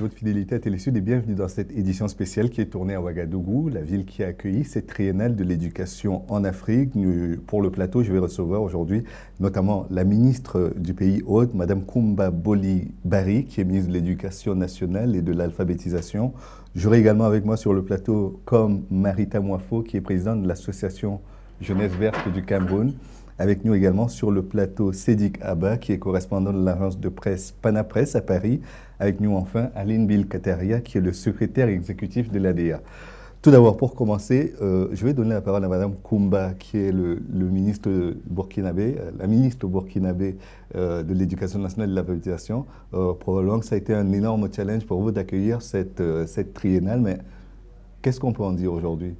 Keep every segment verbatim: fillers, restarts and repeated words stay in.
votre fidélité à Télésud et bienvenue dans cette édition spéciale qui est tournée à Ouagadougou, la ville qui a accueilli cette triennale de l'éducation en Afrique. Nous, pour le plateau, je vais recevoir aujourd'hui notamment la ministre du pays hôte, Madame Koumba Boli Bari, qui est ministre de l'Éducation nationale et de l'alphabétisation. J'aurai également avec moi sur le plateau comme Marita Mwafo, qui est présidente de l'association Jeunesse Verte du Cameroun. Avec nous également sur le plateau Sédik Abba, qui est correspondant de l'agence de presse Panapresse à Paris. Avec nous enfin Aline Bill Kataria, qui est le secrétaire exécutif de l'A D A. Tout d'abord, pour commencer, euh, je vais donner la parole à Madame Koumba, qui est le, le ministre burkinabé, euh, la ministre burkinabé euh, de l'Éducation nationale et de l'alphabétisation. Euh, probablement que ça a été un énorme challenge pour vous d'accueillir cette, euh, cette triennale, mais qu'est-ce qu'on peut en dire aujourd'hui?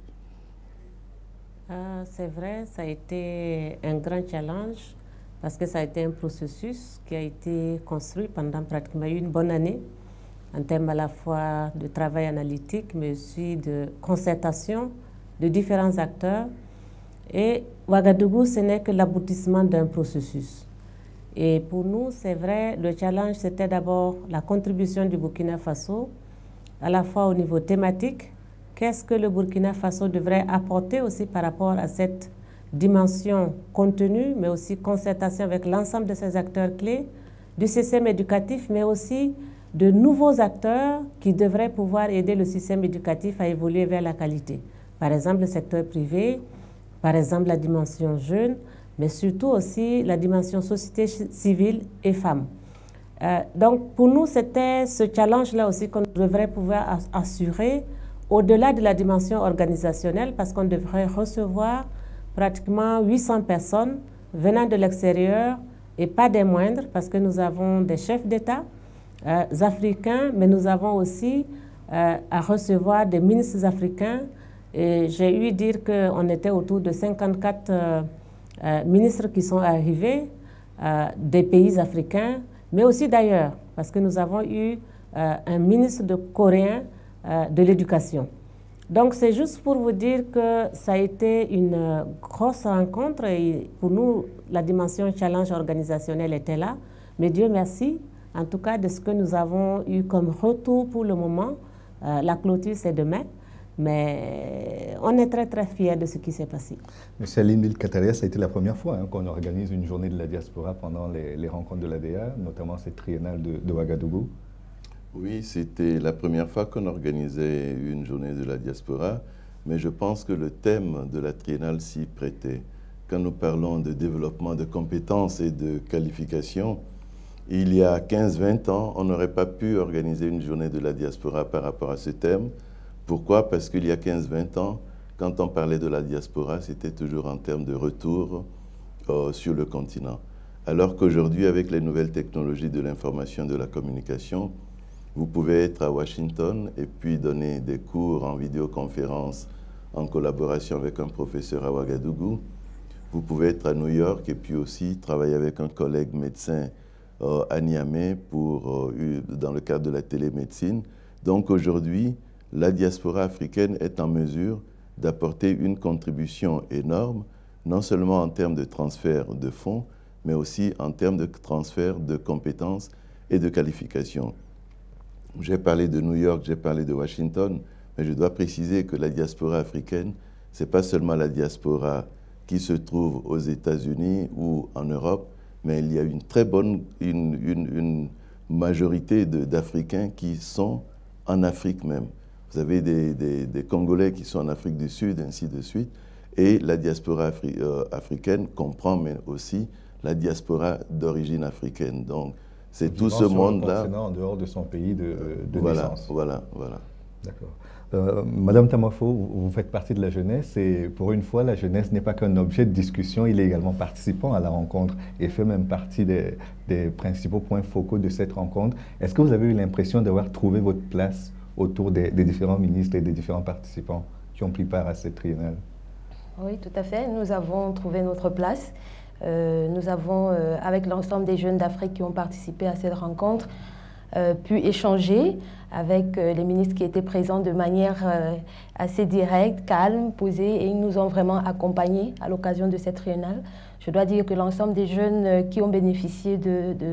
Euh, c'est vrai, ça a été un grand challenge parce que ça a été un processus qui a été construit pendant pratiquement une bonne année en termes à la fois de travail analytique mais aussi de concertation de différents acteurs. Et Ouagadougou, ce n'est que l'aboutissement d'un processus. Et pour nous, c'est vrai, le challenge, c'était d'abord la contribution du Burkina Faso, à la fois au niveau thématique. Qu'est-ce que le Burkina Faso devrait apporter aussi par rapport à cette dimension contenue, mais aussi concertation avec l'ensemble de ces acteurs clés du système éducatif, mais aussi de nouveaux acteurs qui devraient pouvoir aider le système éducatif à évoluer vers la qualité. Par exemple, le secteur privé, par exemple la dimension jeune, mais surtout aussi la dimension société civile et femmes. Euh, donc pour nous, c'était ce challenge-là aussi qu'on devrait pouvoir assurer au-delà de la dimension organisationnelle, parce qu'on devrait recevoir pratiquement huit cents personnes venant de l'extérieur et pas des moindres, parce que nous avons des chefs d'État euh, africains, mais nous avons aussi euh, à recevoir des ministres africains. Et j'ai eu dire qu'on était autour de cinquante-quatre euh, euh, ministres qui sont arrivés euh, des pays africains, mais aussi d'ailleurs, parce que nous avons eu euh, un ministre de coréen de l'éducation. Donc c'est juste pour vous dire que ça a été une grosse rencontre et pour nous la dimension challenge organisationnel était là, mais Dieu merci en tout cas de ce que nous avons eu comme retour pour le moment. Euh, la clôture c'est demain, mais on est très très fiers de ce qui s'est passé. Monsieur Aline Bill Kataria, ça a été la première fois hein, qu'on organise une journée de la diaspora pendant les, les rencontres de l'A D A, notamment cette triennale de, de Ouagadougou. Oui, c'était la première fois qu'on organisait une journée de la diaspora, mais je pense que le thème de la triennale s'y prêtait. Quand nous parlons de développement de compétences et de qualifications, il y a quinze vingt ans, on n'aurait pas pu organiser une journée de la diaspora par rapport à ce thème. Pourquoi? Parce qu'il y a quinze vingt ans, quand on parlait de la diaspora, c'était toujours en termes de retour euh, sur le continent. Alors qu'aujourd'hui, avec les nouvelles technologies de l'information et de la communication, vous pouvez être à Washington et puis donner des cours en vidéoconférence en collaboration avec un professeur à Ouagadougou. Vous pouvez être à New York et puis aussi travailler avec un collègue médecin euh, à Niamey pour, euh, dans le cadre de la télémédecine. Donc aujourd'hui, la diaspora africaine est en mesure d'apporter une contribution énorme, non seulement en termes de transfert de fonds, mais aussi en termes de transfert de compétences et de qualifications. J'ai parlé de New York, j'ai parlé de Washington, mais je dois préciser que la diaspora africaine, ce n'est pas seulement la diaspora qui se trouve aux États-Unis ou en Europe, mais il y a une très bonne, une, une, une majorité d'Africains qui sont en Afrique même. Vous avez des, des, des Congolais qui sont en Afrique du Sud, ainsi de suite, et la diaspora afri, euh, africaine comprend mais aussi la diaspora d'origine africaine. Donc, c'est tout ce monde-là. En dehors de son pays de, de voilà, naissance. Voilà, voilà. D'accord. Euh, Madame Tamafo, vous faites partie de la jeunesse et pour une fois, la jeunesse n'est pas qu'un objet de discussion, il est également participant à la rencontre et fait même partie des, des principaux points focaux de cette rencontre. Est-ce que vous avez eu l'impression d'avoir trouvé votre place autour des, des différents ministres et des différents participants qui ont pris part à cette triennale? Oui, tout à fait. Nous avons trouvé notre place. Euh, nous avons, euh, avec l'ensemble des jeunes d'Afrique qui ont participé à cette rencontre, euh, pu échanger avec euh, les ministres qui étaient présents de manière euh, assez directe, calme, posée, et ils nous ont vraiment accompagnés à l'occasion de cette triennale. Je dois dire que l'ensemble des jeunes qui ont bénéficié de, de,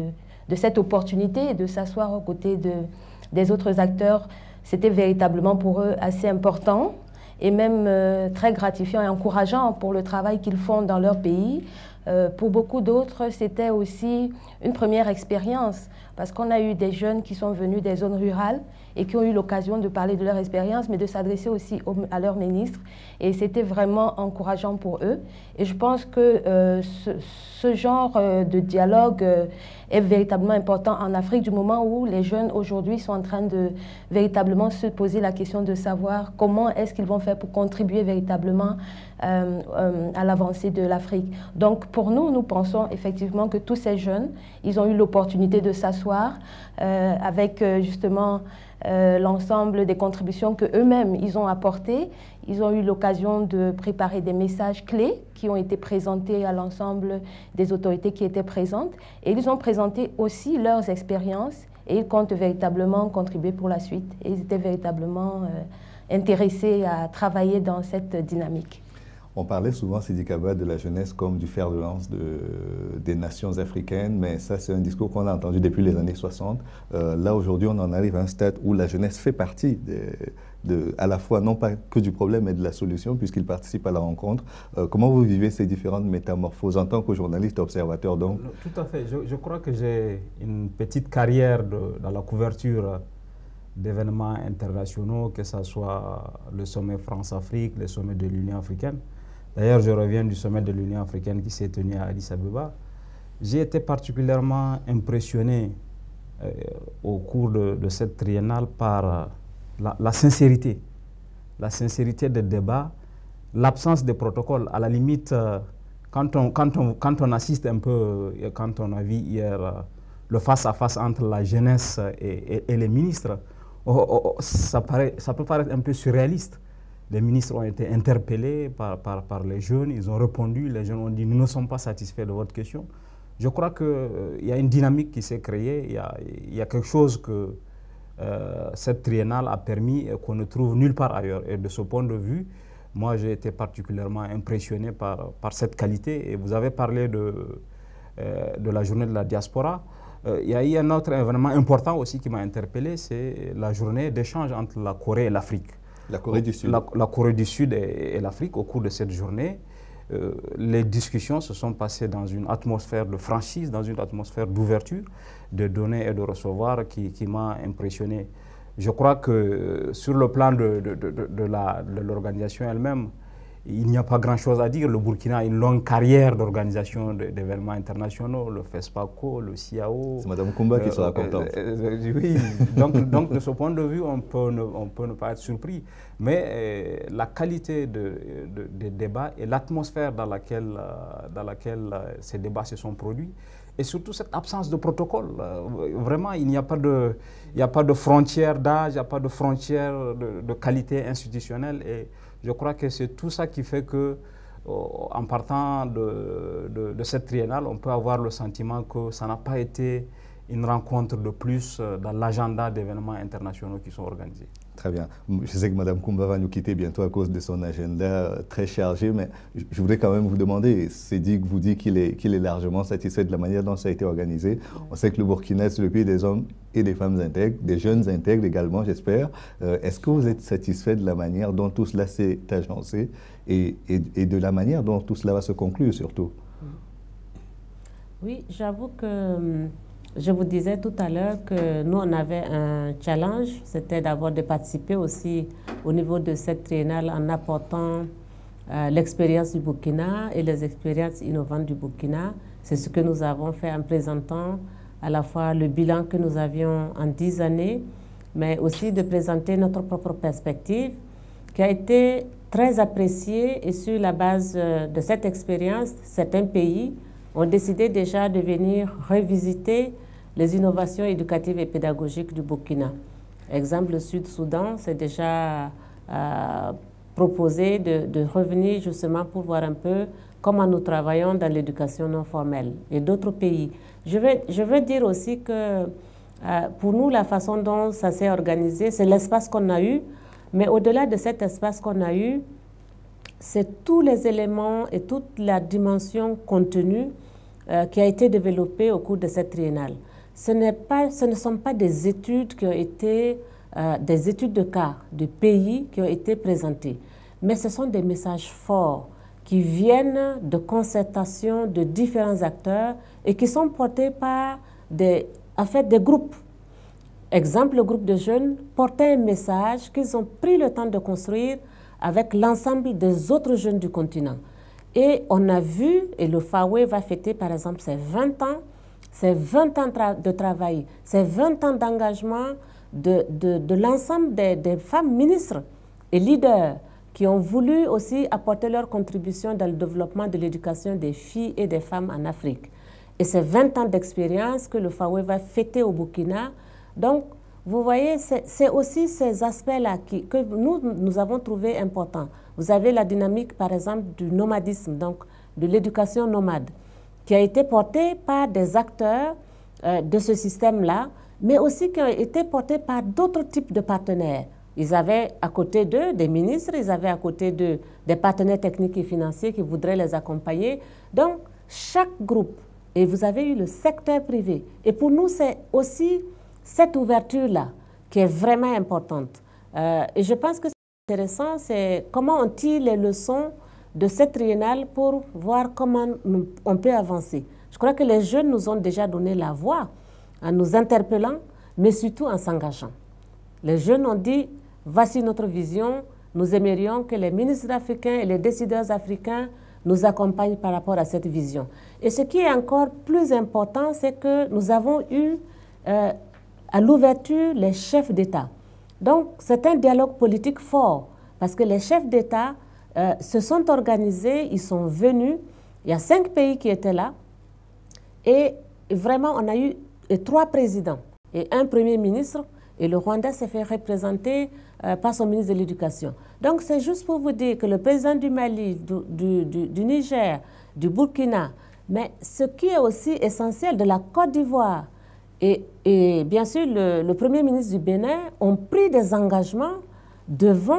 de cette opportunité de s'asseoir aux côtés de, des autres acteurs, c'était véritablement pour eux assez important et même euh, très gratifiant et encourageant pour le travail qu'ils font dans leur pays. Euh, pour beaucoup d'autres, c'était aussi une première expérience parce qu'on a eu des jeunes qui sont venus des zones rurales et qui ont eu l'occasion de parler de leur expérience, mais de s'adresser aussi au, à leur ministre. Et c'était vraiment encourageant pour eux. Et je pense que euh, ce, ce genre euh, de dialogue euh, est véritablement important en Afrique du moment où les jeunes aujourd'hui sont en train de véritablement se poser la question de savoir comment est-ce qu'ils vont faire pour contribuer véritablement euh, euh, à l'avancée de l'Afrique. Donc pour nous, nous pensons effectivement que tous ces jeunes, ils ont eu l'opportunité de s'asseoir euh, avec euh, justement Euh, l'ensemble des contributions qu'eux-mêmes ils ont apportées. Ils ont eu l'occasion de préparer des messages clés qui ont été présentés à l'ensemble des autorités qui étaient présentes. Et ils ont présenté aussi leurs expériences et ils comptent véritablement contribuer pour la suite. Et ils étaient véritablement euh, intéressés à travailler dans cette dynamique. On parlait souvent, Sidi Kaba, de la jeunesse comme du fer de lance de, des nations africaines, mais ça, c'est un discours qu'on a entendu depuis les années soixante. Euh, là, aujourd'hui, on en arrive à un stade où la jeunesse fait partie, de, de, à la fois, non pas que du problème, mais de la solution, puisqu'ils participent à la rencontre. Euh, comment vous vivez ces différentes métamorphoses en tant que journaliste observateur, donc? Tout à fait. Je, je crois que j'ai une petite carrière de, dans la couverture d'événements internationaux, que ce soit le sommet France-Afrique, le sommet de l'Union africaine. D'ailleurs, je reviens du sommet de l'Union africaine qui s'est tenu à Addis Abeba. J'ai été particulièrement impressionné euh, au cours de, de cette triennale par euh, la, la sincérité, la sincérité des débats, l'absence de protocole. À la limite, euh, quand, on, quand, on, quand on assiste un peu, euh, quand on a vu hier euh, le face-à-face entre la jeunesse et, et, et les ministres, oh, oh, oh, ça, paraît, ça peut paraître un peu surréaliste. Les ministres ont été interpellés par, par, par les jeunes, ils ont répondu, les jeunes ont dit « nous ne sommes pas satisfaits de votre question ». Je crois qu'il euh, y a une dynamique qui s'est créée, il y a, y a quelque chose que euh, cette triennale a permis et qu'on ne trouve nulle part ailleurs. Et de ce point de vue, moi j'ai été particulièrement impressionné par, par cette qualité. Et vous avez parlé de, euh, de la journée de la diaspora. Euh, il y a eu un autre événement important aussi qui m'a interpellé, c'est la journée d'échange entre la Corée et l'Afrique. La Corée du Sud. La, la Corée du Sud et, et l'Afrique, au cours de cette journée, euh, les discussions se sont passées dans une atmosphère de franchise, dans une atmosphère d'ouverture, de donner et de recevoir qui, qui m'a impressionné. Je crois que euh, sur le plan de, de, de, de, de l'organisation elle-même, il n'y a pas grand-chose à dire. Le Burkina a une longue carrière d'organisation d'événements internationaux, le FESPACO, le C I A O. C'est Mme Koumba euh, qui sera contente. Euh, euh, oui, donc, donc de ce point de vue, on peut ne, on peut ne pas être surpris. Mais euh, la qualité de, de, des débats et l'atmosphère dans laquelle, euh, dans laquelle euh, ces débats se sont produits, et surtout cette absence de protocole. Euh, vraiment, il n'y a pas de, il n'y a pas de frontières d'âge, il n'y a pas de frontières de, de qualité institutionnelle. Et je crois que c'est tout ça qui fait que, en partant de, de, de cette triennale, on peut avoir le sentiment que ça n'a pas été une rencontre de plus dans l'agenda d'événements internationaux qui sont organisés. Très bien. Je sais que Mme Koumba va nous quitter bientôt à cause de son agenda très chargé, mais je voudrais quand même vous demander, c'est dit que vous dites qu'il est, qu'il est largement satisfait de la manière dont ça a été organisé. On sait que le Burkina, c'est le pays des hommes et des femmes intègres, des jeunes intègres également, j'espère. Euh, Est-ce que vous êtes satisfait de la manière dont tout cela s'est agencé et, et, et de la manière dont tout cela va se conclure surtout? Oui, j'avoue que je vous disais tout à l'heure que nous, on avait un challenge, c'était d'abord de participer aussi au niveau de cette triennale en apportant euh, l'expérience du Burkina et les expériences innovantes du Burkina. C'est ce que nous avons fait en présentant à la fois le bilan que nous avions en dix années, mais aussi de présenter notre propre perspective qui a été très appréciée et sur la base de cette expérience, certains pays ont décidé déjà de venir revisiter les innovations éducatives et pédagogiques du Burkina. Exemple, le Sud-Soudan s'est déjà euh, proposé de, de revenir justement pour voir un peu comment nous travaillons dans l'éducation non formelle et d'autres pays. Je veux, je veux dire aussi que euh, pour nous, la façon dont ça s'est organisé, c'est l'espace qu'on a eu, mais au-delà de cet espace qu'on a eu, c'est tous les éléments et toute la dimension contenue euh, qui a été développée au cours de cette triennale. ce, n'est pas, ce ne sont pas des études qui ont été, euh, des études de cas de pays qui ont été présentées, mais ce sont des messages forts qui viennent de concertation de différents acteurs et qui sont portés par des, en fait, des groupes. Exemple, le groupe de jeunes portait un message qu'ils ont pris le temps de construire avec l'ensemble des autres jeunes du continent. Et on a vu, et le FAWE va fêter par exemple ses vingt ans, ses vingt ans de travail, ses vingt ans d'engagement de, de, de l'ensemble des, des femmes ministres et leaders qui ont voulu aussi apporter leur contribution dans le développement de l'éducation des filles et des femmes en Afrique. Et ces vingt ans d'expérience que le FAWE va fêter au Burkina. Donc, vous voyez, c'est aussi ces aspects-là que nous, nous avons trouvé importants. Vous avez la dynamique, par exemple, du nomadisme, donc de l'éducation nomade, qui a été portée par des acteurs euh, de ce système-là, mais aussi qui a été portée par d'autres types de partenaires. Ils avaient à côté d'eux des ministres, ils avaient à côté d'eux des partenaires techniques et financiers qui voudraient les accompagner. Donc, chaque groupe, et vous avez eu le secteur privé. Et pour nous, c'est aussi cette ouverture-là qui est vraiment importante. Euh, et je pense que c'est intéressant, c'est comment on tire les leçons de cette triennale pour voir comment nous, on peut avancer. Je crois que les jeunes nous ont déjà donné la voie en nous interpellant, mais surtout en s'engageant. Les jeunes ont dit, voici notre vision, nous aimerions que les ministres africains et les décideurs africains nous accompagnent par rapport à cette vision. Et ce qui est encore plus important, c'est que nous avons eu euh, à l'ouverture les chefs d'État. Donc, c'est un dialogue politique fort, parce que les chefs d'État euh, se sont organisés, ils sont venus, il y a cinq pays qui étaient là, et vraiment, on a eu trois présidents et un premier ministre, et le Rwanda s'est fait représenter euh, par son ministre de l'Éducation. Donc, c'est juste pour vous dire que le président du Mali, du, du, du, du Niger, du Burkina, mais ce qui est aussi essentiel, de la Côte d'Ivoire, et, et bien sûr, le, le Premier ministre du Bénin ont pris des engagements devant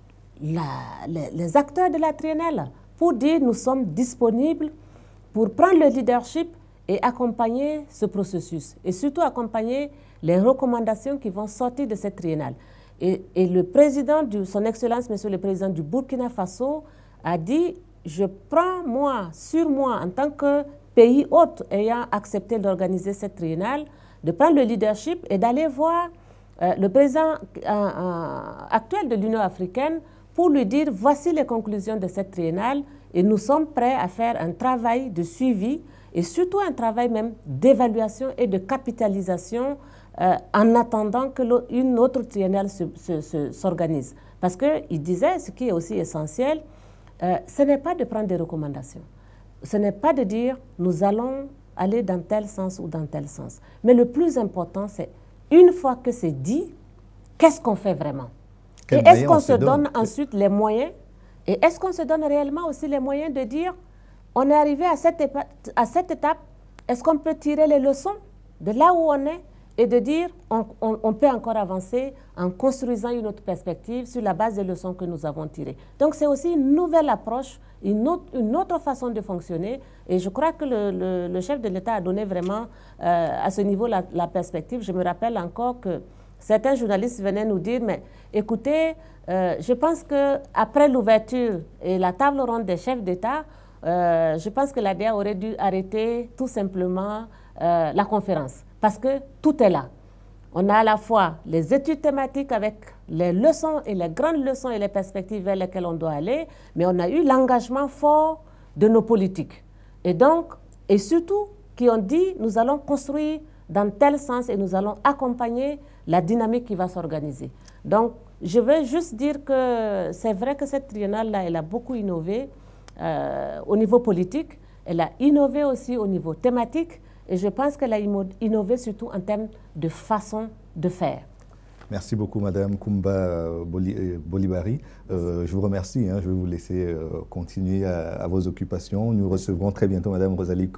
la, les, les acteurs de la triennale pour dire nous sommes disponibles pour prendre le leadership et accompagner ce processus. Et surtout accompagner les recommandations qui vont sortir de cette triennale. Et, et le président, de son Excellence, Monsieur le Président du Burkina Faso, a dit « Je prends moi, sur moi, en tant que pays hôte ayant accepté d'organiser cette triennale, de prendre le leadership et d'aller voir euh, le président euh, euh, actuel de l'Union africaine pour lui dire voici les conclusions de cette triennale et nous sommes prêts à faire un travail de suivi et surtout un travail même d'évaluation et de capitalisation euh, en attendant qu'une autre triennale s'organise. Parce qu'il disait, ce qui est aussi essentiel, euh, ce n'est pas de prendre des recommandations. Ce n'est pas de dire nous allons aller dans tel sens ou dans tel sens. Mais le plus important, c'est une fois que c'est dit, qu'est-ce qu'on fait vraiment? Et est-ce qu'on se donne ensuite les moyens? Et est-ce qu'on se donne réellement aussi les moyens de dire on est arrivé à cette étape, à cette étape, est-ce qu'on peut tirer les leçons de là où on est et de dire on, on, on peut encore avancer en construisant une autre perspective sur la base des leçons que nous avons tirées. Donc c'est aussi une nouvelle approche, une autre, une autre façon de fonctionner et je crois que le, le, le chef de l'État a donné vraiment euh, à ce niveau la, la perspective. Je me rappelle encore que certains journalistes venaient nous dire mais écoutez, euh, je pense qu'après l'ouverture et la table ronde des chefs d'État, Euh, je pense que l'A D A aurait dû arrêter tout simplement euh, la conférence parce que tout est là. On a à la fois les études thématiques avec les leçons et les grandes leçons et les perspectives vers lesquelles on doit aller, mais on a eu l'engagement fort de nos politiques. Et donc, et surtout, qui ont dit nous allons construire dans tel sens et nous allons accompagner la dynamique qui va s'organiser. Donc, je veux juste dire que c'est vrai que cette triennale-là, elle a beaucoup innové. Euh, au niveau politique, elle a innové aussi au niveau thématique et je pense qu'elle a innové surtout en termes de façon de faire. Merci beaucoup Madame Koumba Bolibari. Euh, je vous remercie, hein, je vais vous laisser euh, continuer à, à vos occupations. Nous recevrons très bientôt Madame Rosalie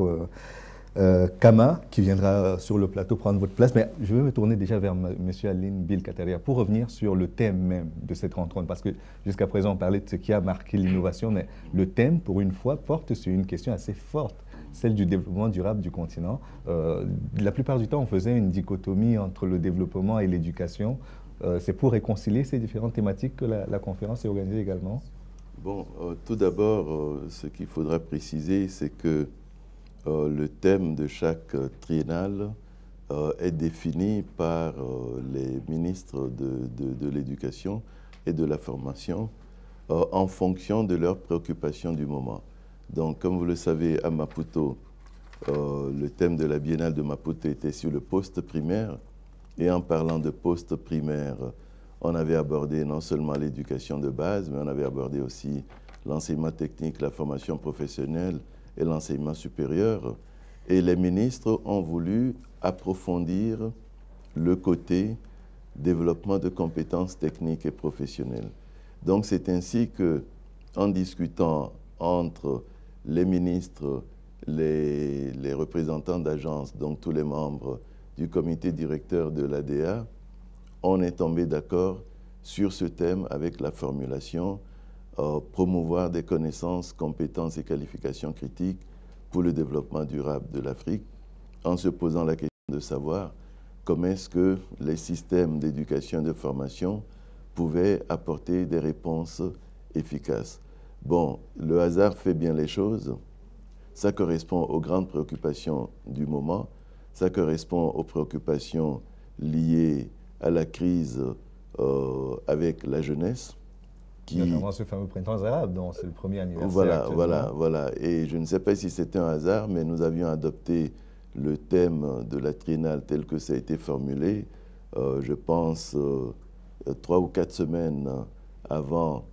Euh, Kama, qui viendra sur le plateau prendre votre place. Mais je vais me tourner déjà vers M. Aline Bilkataria pour revenir sur le thème même de cette rencontre. Parce que jusqu'à présent, on parlait de ce qui a marqué l'innovation, mais le thème, pour une fois, porte sur une question assez forte, celle du développement durable du continent. Euh, la plupart du temps, on faisait une dichotomie entre le développement et l'éducation. Euh, c'est pour réconcilier ces différentes thématiques que la, la conférence est organisée également. Bon, euh, tout d'abord, euh, ce qu'il faudra préciser, c'est que euh, le thème de chaque euh, triennale euh, est défini par euh, les ministres de, de, de l'éducation et de la formation euh, en fonction de leurs préoccupations du moment. Donc, comme vous le savez, à Maputo, euh, le thème de la Biennale de Maputo était sur le poste primaire. Et en parlant de poste primaire, on avait abordé non seulement l'éducation de base, mais on avait abordé aussi l'enseignement technique, la formation professionnelle et l'enseignement supérieur. Et les ministres ont voulu approfondir le côté développement de compétences techniques et professionnelles. Donc c'est ainsi que, en discutant entre les ministres, les, les représentants d'agences, donc tous les membres du comité directeur de l'A D A, on est tombé d'accord sur ce thème avec la formulation euh, « Promouvoir des connaissances, compétences et qualifications critiques pour le développement durable de l'Afrique », en se posant la question de savoir comment est-ce que les systèmes d'éducation et de formation pouvaient apporter des réponses efficaces. Bon, le hasard fait bien les choses. Ça correspond aux grandes préoccupations du moment. Ça correspond aux préoccupations liées à la crise euh, avec la jeunesse. Qui... Notamment ce fameux printemps arabe, dont c'est le premier anniversaire. Voilà, voilà, voilà. Et je ne sais pas si c'était un hasard, mais nous avions adopté le thème de la triennale tel que ça a été formulé, euh, je pense, euh, trois ou quatre semaines avant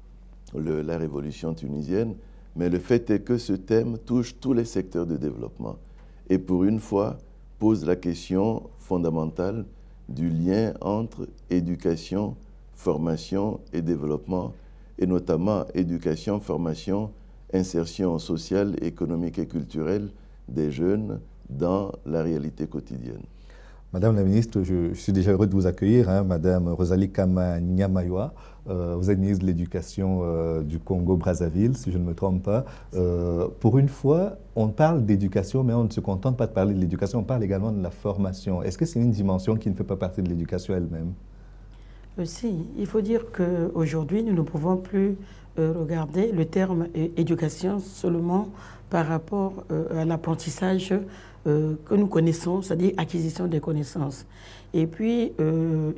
le, la révolution tunisienne. Mais le fait est que ce thème touche tous les secteurs de développement. Et pour une fois, pose la question fondamentale du lien entre éducation, formation et développement, et notamment éducation, formation, insertion sociale, économique et culturelle des jeunes dans la réalité quotidienne. Madame la ministre, je, je suis déjà heureux de vous accueillir, hein, Madame Rosalie Kama-Nyamayoua. Euh, vous êtes ministre de l'Éducation euh, du Congo-Brazzaville, si je ne me trompe pas. Euh, pour une fois, on parle d'éducation, mais on ne se contente pas de parler de l'éducation, on parle également de la formation. Est-ce que c'est une dimension qui ne fait pas partie de l'éducation elle-même? euh, Si, il faut dire qu'aujourd'hui, nous ne pouvons plus euh, regarder le terme éducation seulement par rapport euh, à l'apprentissage euh, que nous connaissons, c'est-à-dire acquisition des connaissances. Et puis, euh,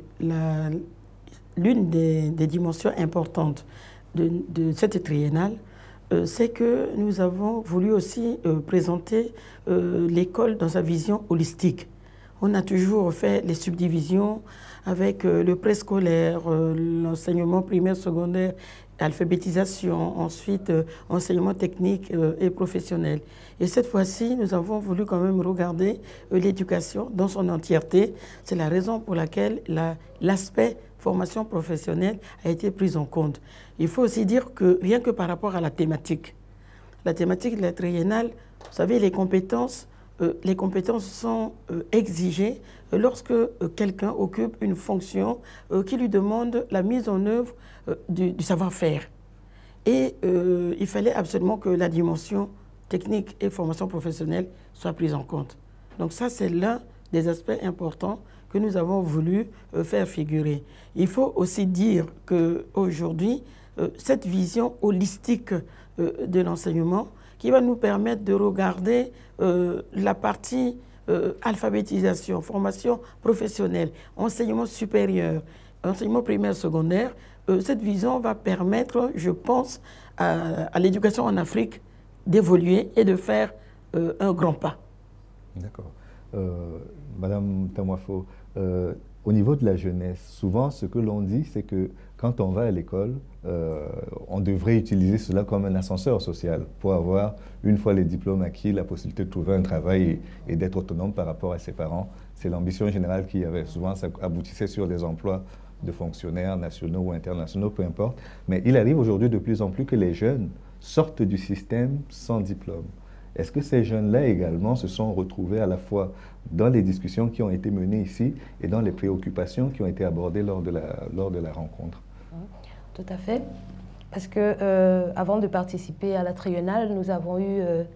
l'une des, des dimensions importantes de, de cette triennale, euh, c'est que nous avons voulu aussi euh, présenter euh, l'école dans sa vision holistique. On a toujours fait les subdivisions avec euh, le préscolaire, euh, l'enseignement primaire, secondaire, alphabétisation, ensuite euh, enseignement technique euh, et professionnel. Et cette fois-ci, nous avons voulu quand même regarder euh, l'éducation dans son entièreté. C'est la raison pour laquelle l'aspect formation professionnelle a été pris en compte. Il faut aussi dire que rien que par rapport à la thématique, la thématique de la triennale, vous savez, les compétences, euh, les compétences sont euh, exigées lorsque euh, quelqu'un occupe une fonction euh, qui lui demande la mise en œuvre euh, du, du savoir-faire. Et euh, il fallait absolument que la dimension technique et formation professionnelle soit prise en compte. Donc ça, c'est l'un des aspects importants que nous avons voulu euh, faire figurer. Il faut aussi dire qu'aujourd'hui, euh, cette vision holistique euh, de l'enseignement qui va nous permettre de regarder euh, la partie euh, alphabétisation, formation professionnelle, enseignement supérieur, enseignement primaire, secondaire, euh, cette vision va permettre, je pense, à, à l'éducation en Afrique d'évoluer et de faire euh, un grand pas. D'accord. Euh, Madame Tamwafo, euh, au niveau de la jeunesse, souvent ce que l'on dit, c'est que quand on va à l'école, euh, on devrait utiliser cela comme un ascenseur social pour avoir, une fois les diplômes acquis, la possibilité de trouver un travail et, et d'être autonome par rapport à ses parents. C'est l'ambition générale qui avait souvent, ça aboutissait sur des emplois de fonctionnaires nationaux ou internationaux, peu importe. Mais il arrive aujourd'hui de plus en plus que les jeunes sortent du système sans diplôme. Est-ce que ces jeunes-là également se sont retrouvés à la fois dans les discussions qui ont été menées ici et dans les préoccupations qui ont été abordées lors de la, lors de la rencontre? Tout à fait. Parce que euh, avant de participer à la triennale, nous avons eu euh,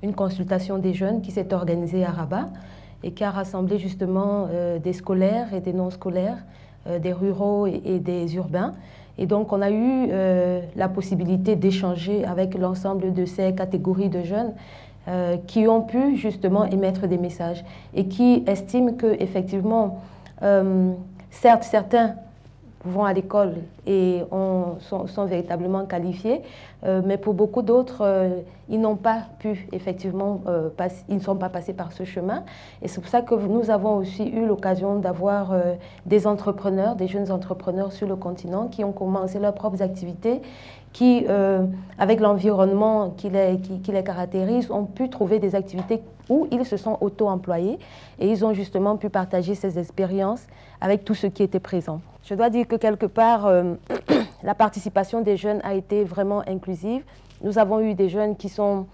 une consultation des jeunes qui s'est organisée à Rabat et qui a rassemblé justement euh, des scolaires et des non-scolaires, euh, des ruraux et, et des urbains. Et donc, on a eu euh, la possibilité d'échanger avec l'ensemble de ces catégories de jeunes euh, qui ont pu justement émettre des messages et qui estiment qu'effectivement, euh, certes, certains vont à l'école et on, sont, sont véritablement qualifiés, euh, mais pour beaucoup d'autres, euh, ils n'ont pas pu, effectivement, euh, passe, ils ne sont pas passés par ce chemin. Et c'est pour ça que nous avons aussi eu l'occasion d'avoir euh, des entrepreneurs, des jeunes entrepreneurs sur le continent qui ont commencé leurs propres activités, qui, euh, avec l'environnement qui les, qui, qui les caractérise, ont pu trouver des activités où ils se sont auto-employés et ils ont justement pu partager ces expériences avec tous ceux qui étaient présents. Je dois dire que quelque part, euh, la participation des jeunes a été vraiment inclusive. Nous avons eu des jeunes qui, sont,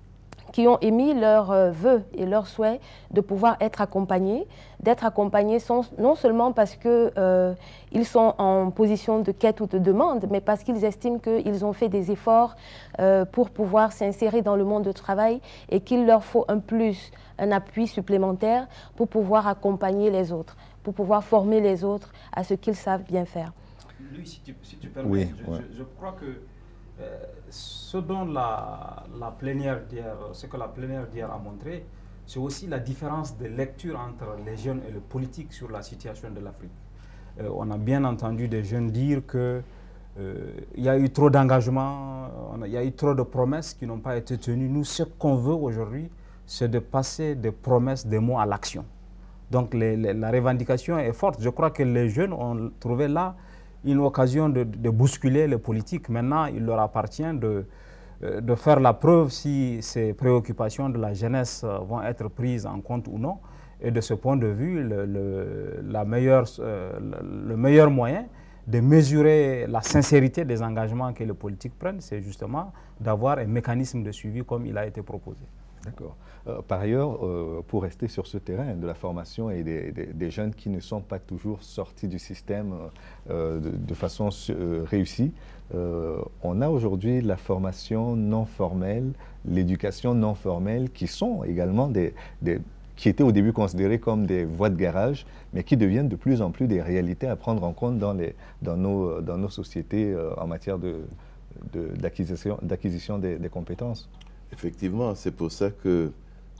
qui ont émis leurs euh, vœux et leurs souhaits de pouvoir être accompagnés, d'être accompagnés sans, non seulement parce qu'ils euh, sont en position de quête ou de demande, mais parce qu'ils estiment qu'ils ont fait des efforts euh, pour pouvoir s'insérer dans le monde du travail et qu'il leur faut un plus, un appui supplémentaire pour pouvoir accompagner les autres, pour pouvoir former les autres à ce qu'ils savent bien faire. Lui, si tu, si tu permets, oui, je, ouais. je, je crois que euh, ce dont la, la plénière d'hier, ce que la plénière d'hier a montré, c'est aussi la différence de lecture entre les jeunes et le politique sur la situation de l'Afrique. Euh, on a bien entendu des jeunes dire que euh, il y a eu trop d'engagement, il y a eu trop de promesses qui n'ont pas été tenues. Nous, ce qu'on veut aujourd'hui, c'est de passer des promesses, des mots à l'action. Donc les, les, la revendication est forte. Je crois que les jeunes ont trouvé là une occasion de, de bousculer les politiques. Maintenant, il leur appartient de, de faire la preuve si ces préoccupations de la jeunesse vont être prises en compte ou non. Et de ce point de vue, le, le, la meilleure, euh, le, le meilleur moyen de mesurer la sincérité des engagements que les politiques prennent, c'est justement d'avoir un mécanisme de suivi comme il a été proposé. D'accord. Euh, par ailleurs, euh, pour rester sur ce terrain de la formation et des, des, des jeunes qui ne sont pas toujours sortis du système euh, de, de façon euh, réussie, euh, on a aujourd'hui la formation non formelle, l'éducation non formelle, qui sont également des, des, qui étaient au début considérées comme des voies de garage, mais qui deviennent de plus en plus des réalités à prendre en compte dans, les, dans, nos, dans nos sociétés euh, en matière de, de, d'acquisition, d'acquisition des, des compétences. Effectivement, c'est pour ça que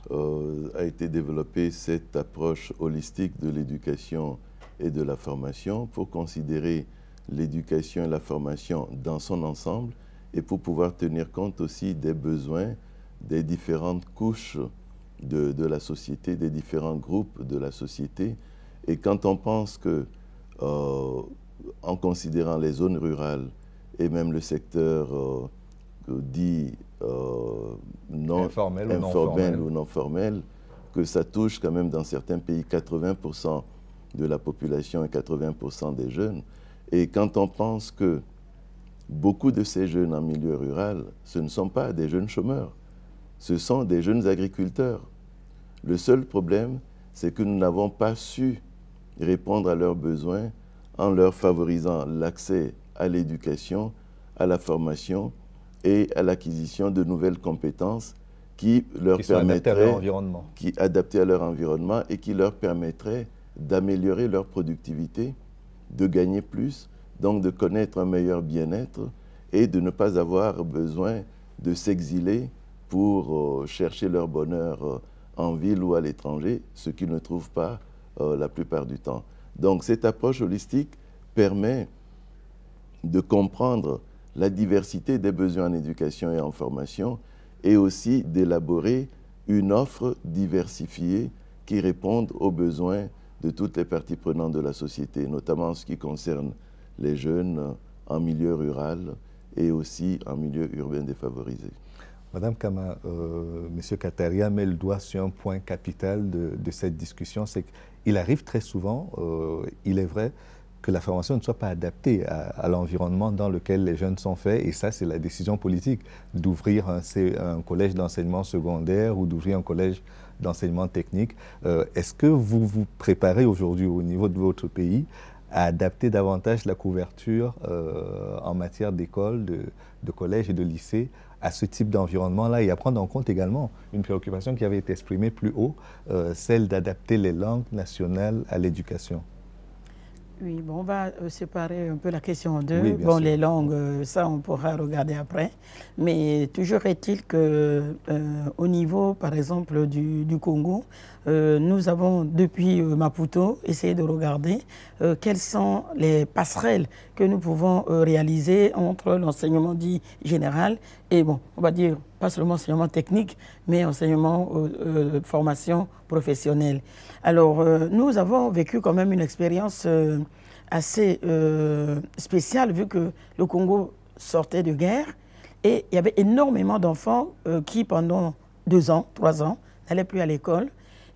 euh, a été développée cette approche holistique de l'éducation et de la formation pour considérer l'éducation et la formation dans son ensemble et pour pouvoir tenir compte aussi des besoins des différentes couches de, de la société, des différents groupes de la société. Et quand on pense que, euh, en considérant les zones rurales et même le secteur euh, dit euh, non informel, informel ou, non formel. ou non formel, que ça touche quand même dans certains pays quatre-vingts pour cent de la population et quatre-vingts pour cent des jeunes. Et quand on pense que beaucoup de ces jeunes en milieu rural, ce ne sont pas des jeunes chômeurs, ce sont des jeunes agriculteurs. Le seul problème, c'est que nous n'avons pas su répondre à leurs besoins en leur favorisant l'accès à l'éducation, à la formation et à l'acquisition de nouvelles compétences qui leur qui permettraient, adaptées à leur environnement. qui adaptées à leur environnement et qui leur permettraient d'améliorer leur productivité, de gagner plus, donc de connaître un meilleur bien-être et de ne pas avoir besoin de s'exiler pour euh, chercher leur bonheur euh, en ville ou à l'étranger, ce qu'ils ne trouvent pas euh, la plupart du temps. Donc cette approche holistique permet de comprendre la diversité des besoins en éducation et en formation et aussi d'élaborer une offre diversifiée qui réponde aux besoins de toutes les parties prenantes de la société, notamment en ce qui concerne les jeunes en milieu rural et aussi en milieu urbain défavorisé. Madame Kama, euh, M. Kataria met le doigt sur un point capital de, de cette discussion, c'est qu'il arrive très souvent, euh, il est vrai, que la formation ne soit pas adaptée à, à l'environnement dans lequel les jeunes sont faits, et ça c'est la décision politique, d'ouvrir un, un collège d'enseignement secondaire ou d'ouvrir un collège d'enseignement technique. Euh, Est-ce que vous vous préparez aujourd'hui au niveau de votre pays à adapter davantage la couverture euh, en matière d'école, de, de collège et de lycée à ce type d'environnement-là et à prendre en compte également une préoccupation qui avait été exprimée plus haut, euh, celle d'adapter les langues nationales à l'éducation. Oui, bon, on va euh, séparer un peu la question en deux. Oui, bien bon, sûr. les langues, euh, ça, on pourra regarder après. Mais toujours est-il que, euh, au niveau, par exemple, du, du Congo, euh, nous avons, depuis euh, Maputo, essayé de regarder euh, quelles sont les passerelles que nous pouvons euh, réaliser entre l'enseignement dit général et, bon, on va dire, pas seulement enseignement technique, mais enseignement, euh, euh, formation professionnelle. Alors, euh, nous avons vécu quand même une expérience euh, assez euh, spéciale, vu que le Congo sortait de guerre et il y avait énormément d'enfants euh, qui, pendant deux ans, trois ans, n'allaient plus à l'école.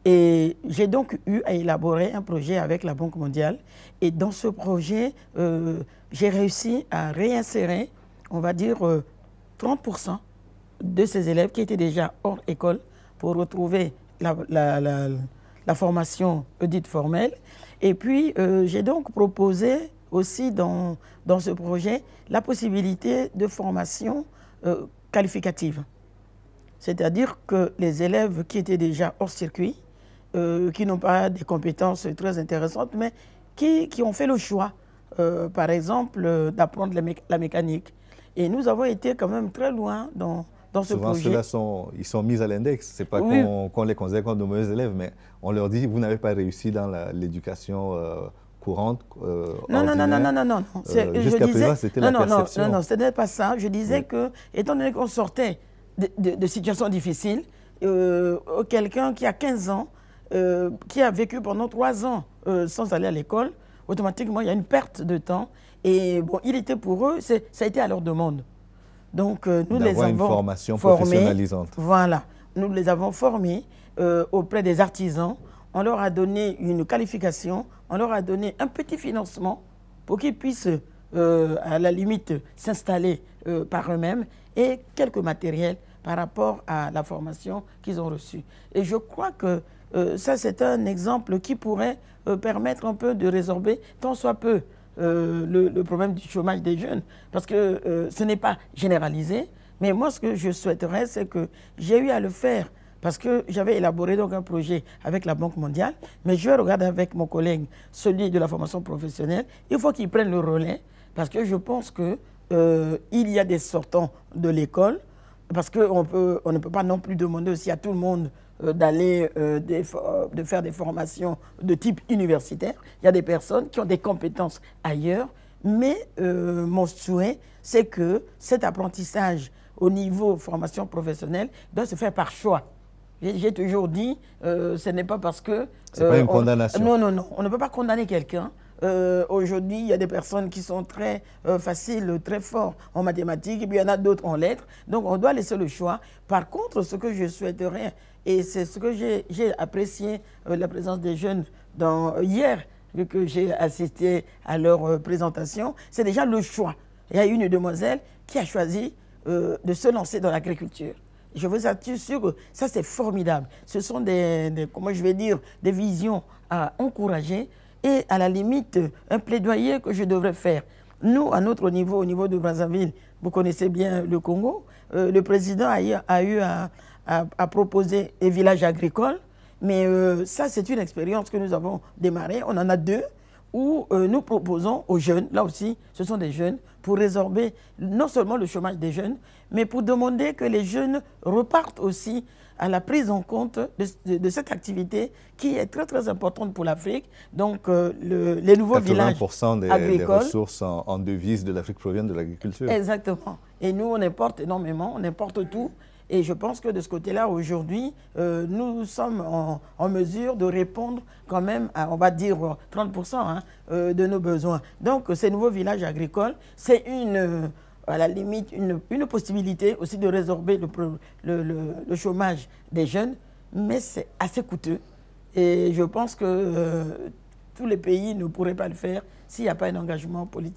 Et j'ai donc eu à élaborer un projet avec la Banque mondiale. Et dans ce projet, euh, j'ai réussi à réinsérer, on va dire, euh, trente pour cent de ces élèves qui étaient déjà hors école pour retrouver la, la, la, la formation dite formelle. Et puis, euh, j'ai donc proposé aussi dans, dans ce projet la possibilité de formation euh, qualificative. C'est-à-dire que les élèves qui étaient déjà hors circuit, euh, qui n'ont pas des compétences très intéressantes, mais qui, qui ont fait le choix, euh, par exemple, euh, d'apprendre la, mé la mécanique. Et nous avons été quand même très loin dans, dans ce Souvent, projet. ceux-là sont, ils sont mis à l'index. Ce n'est pas Oui. qu'on qu'on les considère comme de mauvais élèves, mais on leur dit, vous n'avez pas réussi dans l'éducation euh, courante, euh, non, non, non, non, non, non, non, non. Euh, Jusqu'à présent, c'était la non, perception. Non, non, non, ce n'est pas ça. Je disais Oui. que, étant donné qu'on sortait de, de, de situations difficiles, euh, quelqu'un qui a quinze ans, euh, qui a vécu pendant trois ans euh, sans aller à l'école, automatiquement, il y a une perte de temps. Et bon, il était pour eux, ça a été à leur demande. Donc, euh, nous les avons une formation formés, professionnalisante. Voilà, nous les avons formés euh, auprès des artisans. On leur a donné une qualification, on leur a donné un petit financement pour qu'ils puissent, euh, à la limite, s'installer euh, par eux-mêmes et quelques matériels par rapport à la formation qu'ils ont reçue. Et je crois que euh, ça, c'est un exemple qui pourrait euh, permettre un peu de résorber tant soit peu Euh, le, le problème du chômage des jeunes, parce que euh, ce n'est pas généralisé, mais moi ce que je souhaiterais, c'est que j'ai eu à le faire, parce que j'avais élaboré donc un projet avec la Banque mondiale, mais je regarde avec mon collègue, celui de la formation professionnelle, il faut qu'il prenne le relais, parce que je pense qu'il euh, y a des sortants de l'école, parce qu'on peut, on ne peut pas non plus demander aussi à tout le monde d'aller euh, de faire des formations de type universitaire. Il y a des personnes qui ont des compétences ailleurs, mais euh, mon souhait, c'est que cet apprentissage au niveau formation professionnelle doit se faire par choix. J'ai toujours dit, euh, ce n'est pas parce que... Ce n'est pas une condamnation. Non, non, non, on ne peut pas condamner quelqu'un. Euh, Aujourd'hui, il y a des personnes qui sont très euh, faciles, très forts en mathématiques, et puis il y en a d'autres en lettres. Donc, on doit laisser le choix. Par contre, ce que je souhaiterais, et c'est ce que j'ai apprécié, euh, la présence des jeunes dans, euh, hier, vu que j'ai assisté à leur euh, présentation, c'est déjà le choix. Il y a une demoiselle qui a choisi euh, de se lancer dans l'agriculture. Je vous assure que ça, c'est formidable. Ce sont des, des, comment je vais dire, des visions à encourager et à la limite, un plaidoyer que je devrais faire. Nous, à notre niveau, au niveau de Brazzaville, vous connaissez bien le Congo, euh, le président a eu, a eu à, à, à proposer des villages agricoles, mais euh, ça, c'est une expérience que nous avons démarrée. On en a deux, où euh, nous proposons aux jeunes, là aussi, ce sont des jeunes, pour résorber non seulement le chômage des jeunes, mais pour demander que les jeunes repartent aussi à la prise en compte de, de, de cette activité qui est très très importante pour l'Afrique. Donc euh, le, les nouveaux villages des, agricoles. des ressources en, en devises de l'Afrique proviennent de l'agriculture. Exactement. Et nous, on importe énormément, on importe tout. Et je pense que de ce côté-là, aujourd'hui, euh, nous sommes en, en mesure de répondre quand même à, on va dire, trente pour cent hein, euh, de nos besoins. Donc, ces nouveaux villages agricoles, c'est une, euh, à la limite, une, une possibilité aussi de résorber le, le, le, le chômage des jeunes, mais c'est assez coûteux. Et je pense que euh, tous les pays ne pourraient pas le faire s'il n'y a pas un engagement politique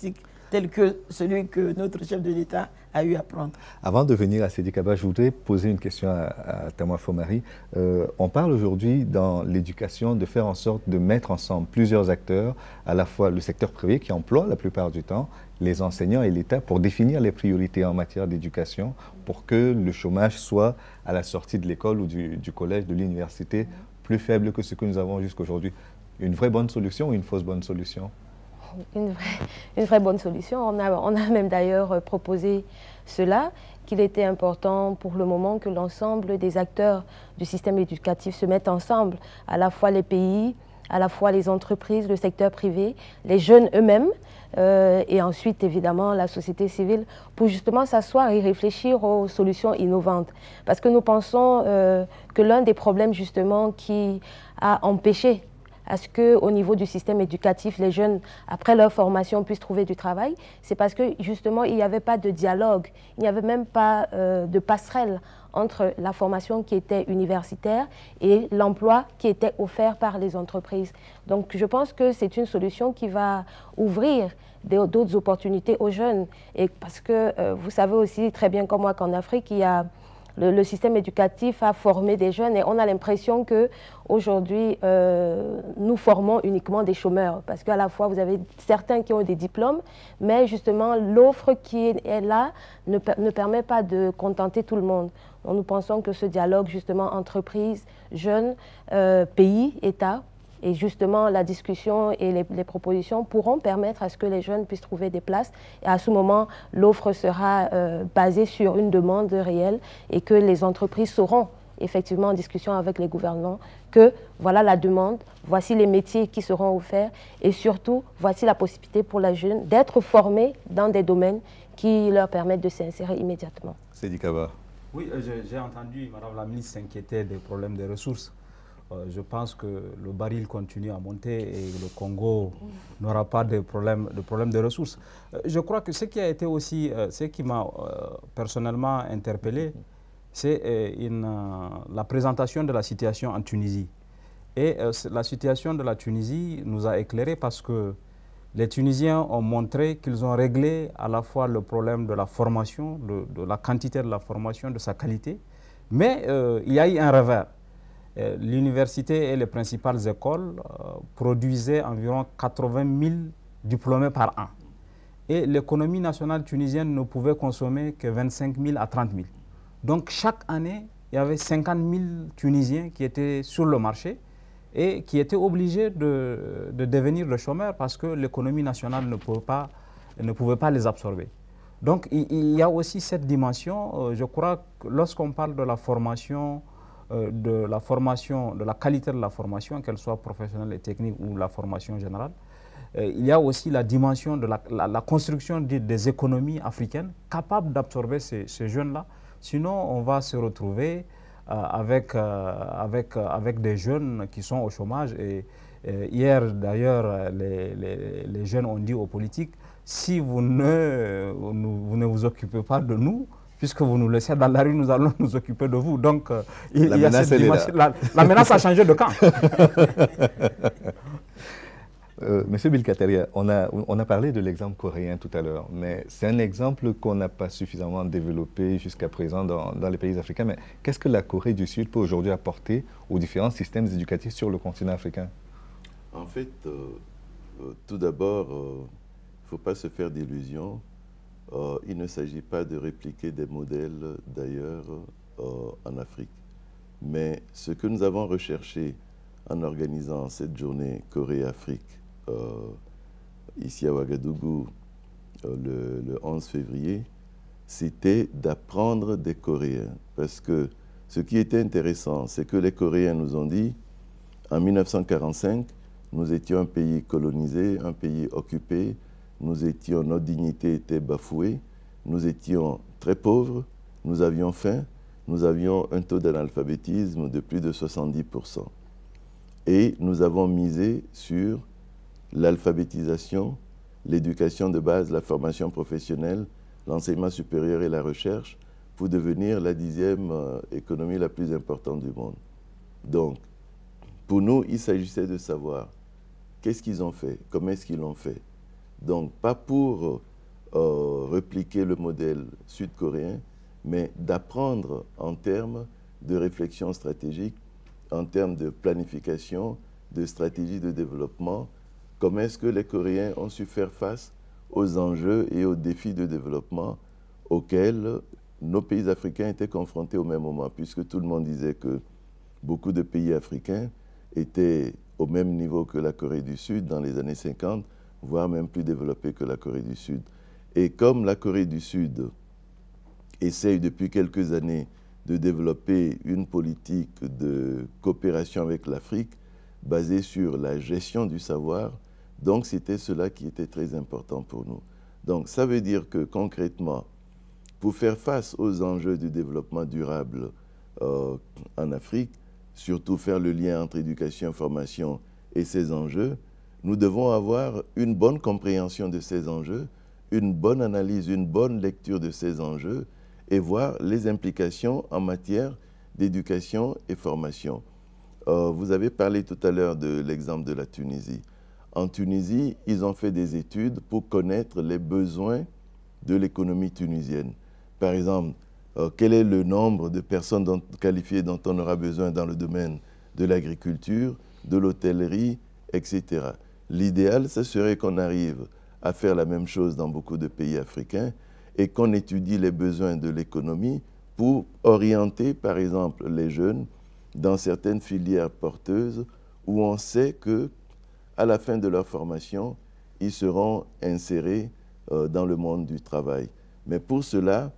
tel que celui que notre chef de l'État a eu à prendre. Avant de venir à Seydi Kaba, je voudrais poser une question à, à Tama Fomari. Euh, on parle aujourd'hui dans l'éducation de faire en sorte de mettre ensemble plusieurs acteurs, à la fois le secteur privé qui emploie la plupart du temps, les enseignants et l'État pour définir les priorités en matière d'éducation pour que le chômage soit à la sortie de l'école ou du, du collège, de l'université, plus faible que ce que nous avons jusqu'aujourd'hui. Une vraie bonne solution ou une fausse bonne solution? Une vraie, une vraie bonne solution. On a, on a même d'ailleurs proposé cela, qu'il était important pour le moment que l'ensemble des acteurs du système éducatif se mettent ensemble, à la fois les pays, à la fois les entreprises, le secteur privé, les jeunes eux-mêmes, euh, et ensuite évidemment la société civile, pour justement s'asseoir et réfléchir aux solutions innovantes. Parce que nous pensons euh, que l'un des problèmes justement qui a empêché à ce qu'au niveau du système éducatif, les jeunes, après leur formation, puissent trouver du travail, c'est parce que justement, il n'y avait pas de dialogue, il n'y avait même pas euh, de passerelle entre la formation qui était universitaire et l'emploi qui était offert par les entreprises. Donc je pense que c'est une solution qui va ouvrir d'autres opportunités aux jeunes. Et parce que euh, vous savez aussi très bien comme moi qu'en Afrique, il y a Le, le système éducatif a formé des jeunes et on a l'impression qu'aujourd'hui, euh, nous formons uniquement des chômeurs. Parce qu'à la fois, vous avez certains qui ont des diplômes, mais justement, l'offre qui est là ne, ne permet pas de contenter tout le monde. Donc, nous pensons que ce dialogue, justement, entreprise, jeunes, euh, pays, État, et justement, la discussion et les, les propositions pourront permettre à ce que les jeunes puissent trouver des places. Et à ce moment, l'offre sera euh, basée sur une demande réelle et que les entreprises sauront, effectivement, en discussion avec les gouvernements, que voilà la demande, voici les métiers qui seront offerts et surtout, voici la possibilité pour les jeunes d'être formés dans des domaines qui leur permettent de s'insérer immédiatement. Seydi Kaba. Oui, j'ai entendu Madame la ministre s'inquiéter des problèmes des ressources. Euh, je pense que le baril continue à monter et le Congo n'aura pas de problème, de problème de ressources. Euh, je crois que ce qui a été aussi, euh, ce qui m'a euh, personnellement interpellé, c'est euh, la présentation de la situation en Tunisie. Et euh, la situation de la Tunisie nous a éclairé parce que les Tunisiens ont montré qu'ils ont réglé à la fois le problème de la formation, de, de la quantité de la formation, de sa qualité, mais euh, il y a eu un revers. L'université et les principales écoles euh, produisaient environ quatre-vingt mille diplômés par an. Et l'économie nationale tunisienne ne pouvait consommer que vingt-cinq mille à trente mille. Donc chaque année, il y avait cinquante mille Tunisiens qui étaient sur le marché et qui étaient obligés de, de devenir le chômeur parce que l'économie nationale ne pouvait pas, ne pouvait pas les absorber. Donc il, il y a aussi cette dimension. Euh, je crois que lorsqu'on parle de la formation, Euh, de la formation, de la qualité de la formation, qu'elle soit professionnelle et technique ou la formation générale, euh, il y a aussi la dimension de la, la, la construction des, des économies africaines capables d'absorber ces, ces jeunes-là. Sinon, on va se retrouver euh, avec, euh, avec, euh, avec des jeunes qui sont au chômage. Et euh, hier, d'ailleurs, les, les, les jeunes ont dit aux politiques, si vous ne, vous ne vous occupez pas de nous, puisque vous nous laissez dans la rue, nous allons nous occuper de vous. Donc, euh, il, la, il y a menace, cette dimension, la, la menace a changé de camp. euh, Monsieur Bilkateria, on a, on a parlé de l'exemple coréen tout à l'heure, mais c'est un exemple qu'on n'a pas suffisamment développé jusqu'à présent dans, dans les pays africains. Mais qu'est-ce que la Corée du Sud peut aujourd'hui apporter aux différents systèmes éducatifs sur le continent africain? En fait, euh, euh, tout d'abord, il euh, ne faut pas se faire d'illusions. Euh, il ne s'agit pas de répliquer des modèles d'ailleurs euh, en Afrique. Mais ce que nous avons recherché en organisant cette journée Corée-Afrique euh, ici à Ouagadougou euh, le, le onze février, c'était d'apprendre des Coréens. Parce que ce qui était intéressant, c'est que les Coréens nous ont dit, en mille neuf cent quarante-cinq, nous étions un pays colonisé, un pays occupé, nous étions, notre dignité était bafouée, nous étions très pauvres, nous avions faim, nous avions un taux d'analphabétisme de plus de soixante-dix pour cent. Et nous avons misé sur l'alphabétisation, l'éducation de base, la formation professionnelle, l'enseignement supérieur et la recherche pour devenir la dixième euh, économie la plus importante du monde. Donc, pour nous, il s'agissait de savoir qu'est-ce qu'ils ont fait, comment est-ce qu'ils l'ont fait. Donc, pas pour euh, répliquer le modèle sud-coréen, mais d'apprendre en termes de réflexion stratégique, en termes de planification, de stratégie de développement, comment est-ce que les Coréens ont su faire face aux enjeux et aux défis de développement auxquels nos pays africains étaient confrontés au même moment, puisque tout le monde disait que beaucoup de pays africains étaient au même niveau que la Corée du Sud dans les années cinquante, voire même plus développés que la Corée du Sud. Et comme la Corée du Sud essaye depuis quelques années de développer une politique de coopération avec l'Afrique basée sur la gestion du savoir, donc c'était cela qui était très important pour nous. Donc ça veut dire que concrètement, pour faire face aux enjeux du développement durable euh, en Afrique, surtout faire le lien entre éducation et formation et ces enjeux, nous devons avoir une bonne compréhension de ces enjeux, une bonne analyse, une bonne lecture de ces enjeux et voir les implications en matière d'éducation et formation. Euh, vous avez parlé tout à l'heure de l'exemple de la Tunisie. En Tunisie, ils ont fait des études pour connaître les besoins de l'économie tunisienne. Par exemple, euh, quel est le nombre de personnes dont, qualifiées dont on aura besoin dans le domaine de l'agriculture, de l'hôtellerie, et cetera. L'idéal, ce serait qu'on arrive à faire la même chose dans beaucoup de pays africains et qu'on étudie les besoins de l'économie pour orienter, par exemple, les jeunes dans certaines filières porteuses où on sait que à la fin de leur formation, ils seront insérés euh, dans le monde du travail. Mais pour cela,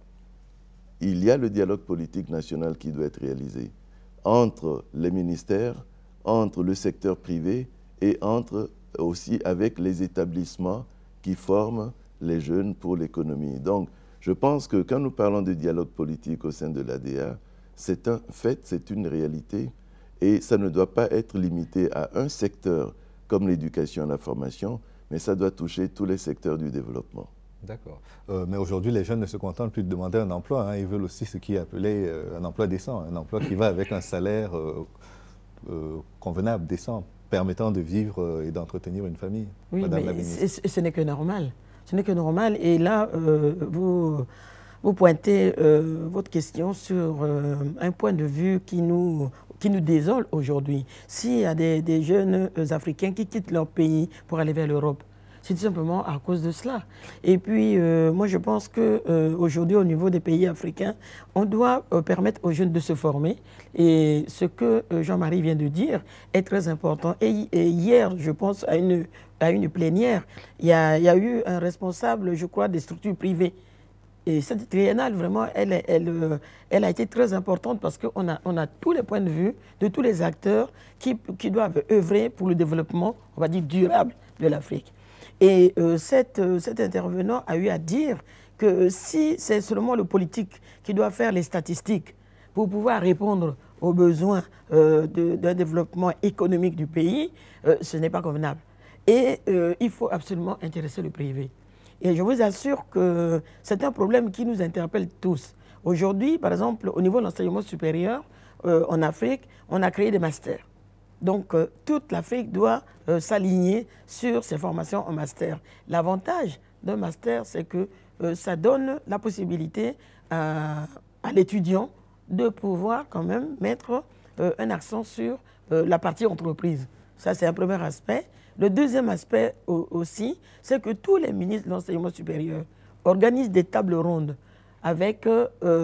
il y a le dialogue politique national qui doit être réalisé entre les ministères, entre le secteur privé et entre aussi avec les établissements qui forment les jeunes pour l'économie. Donc, je pense que quand nous parlons de dialogue politique au sein de l'A D A, c'est un fait, c'est une réalité et ça ne doit pas être limité à un secteur comme l'éducation et la formation, mais ça doit toucher tous les secteurs du développement. D'accord. Euh, mais aujourd'hui, les jeunes ne se contentent plus de demander un emploi. Hein. Ils veulent aussi ce qui est appelé euh, un emploi décent, un emploi qui va avec un salaire euh, euh, convenable, décent, permettant de vivre euh, et d'entretenir une famille. Oui, Madame la mais ministre. ce n'est que normal. Ce n'est que normal. Et là, euh, vous, vous pointez euh, votre question sur euh, un point de vue qui nous, qui nous désole aujourd'hui. S'il y a des, des jeunes Africains qui quittent leur pays pour aller vers l'Europe, c'est tout simplement à cause de cela. Et puis, euh, moi, je pense qu'aujourd'hui, euh, au niveau des pays africains, on doit euh, permettre aux jeunes de se former. Et ce que euh, Jean-Marie vient de dire est très important. Et, et hier, je pense, à une, à une plénière, il y, a, il y a eu un responsable, je crois, des structures privées. Et cette triennale, vraiment, elle, elle, elle a été très importante parce qu'on a, on a tous les points de vue de tous les acteurs qui, qui doivent œuvrer pour le développement, on va dire, durable de l'Afrique. Et euh, cette, euh, cet intervenant a eu à dire que si c'est seulement le politique qui doit faire les statistiques pour pouvoir répondre aux besoins euh, d'un développement économique du pays, euh, ce n'est pas convenable. Et euh, il faut absolument intéresser le privé. Et je vous assure que c'est un problème qui nous interpelle tous. Aujourd'hui, par exemple, au niveau de l'enseignement supérieur, euh, en Afrique, on a créé des masters. Donc, euh, toute l'Afrique doit euh, s'aligner sur ces formations en master. L'avantage d'un master, c'est que euh, ça donne la possibilité à, à l'étudiant de pouvoir quand même mettre euh, un accent sur euh, la partie entreprise. Ça, c'est un premier aspect. Le deuxième aspect aussi, c'est que tous les ministres de l'enseignement supérieur organisent des tables rondes avec euh,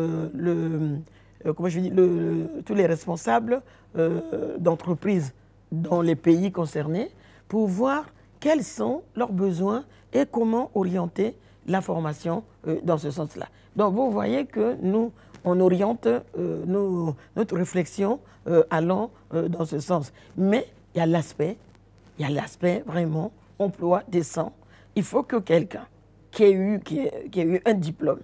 le... Comment je dis, le, le, tous les responsables euh, d'entreprises dans les pays concernés pour voir quels sont leurs besoins et comment orienter la formation euh, dans ce sens-là. Donc vous voyez que nous, on oriente euh, nos, notre réflexion euh, allant euh, dans ce sens. Mais il y a l'aspect, il y a l'aspect vraiment emploi décent. Il faut que quelqu'un qui ait eu, qui ait, qui ait eu un diplôme,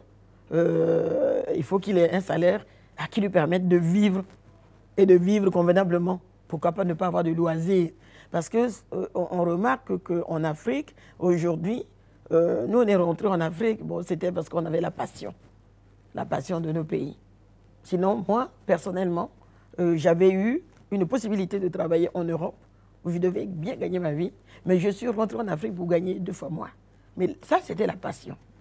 euh, il faut qu'il ait un salaire qui lui permettent de vivre et de vivre convenablement. Pourquoi pas ne pas avoir de loisirs? Parce qu'on euh, on remarque qu'en Afrique, aujourd'hui, euh, nous on est rentrés en Afrique, bon, c'était parce qu'on avait la passion, la passion de nos pays. Sinon, moi, personnellement, euh, j'avais eu une possibilité de travailler en Europe, où je devais bien gagner ma vie, mais je suis rentré en Afrique pour gagner deux fois moins. Mais ça, c'était la passion.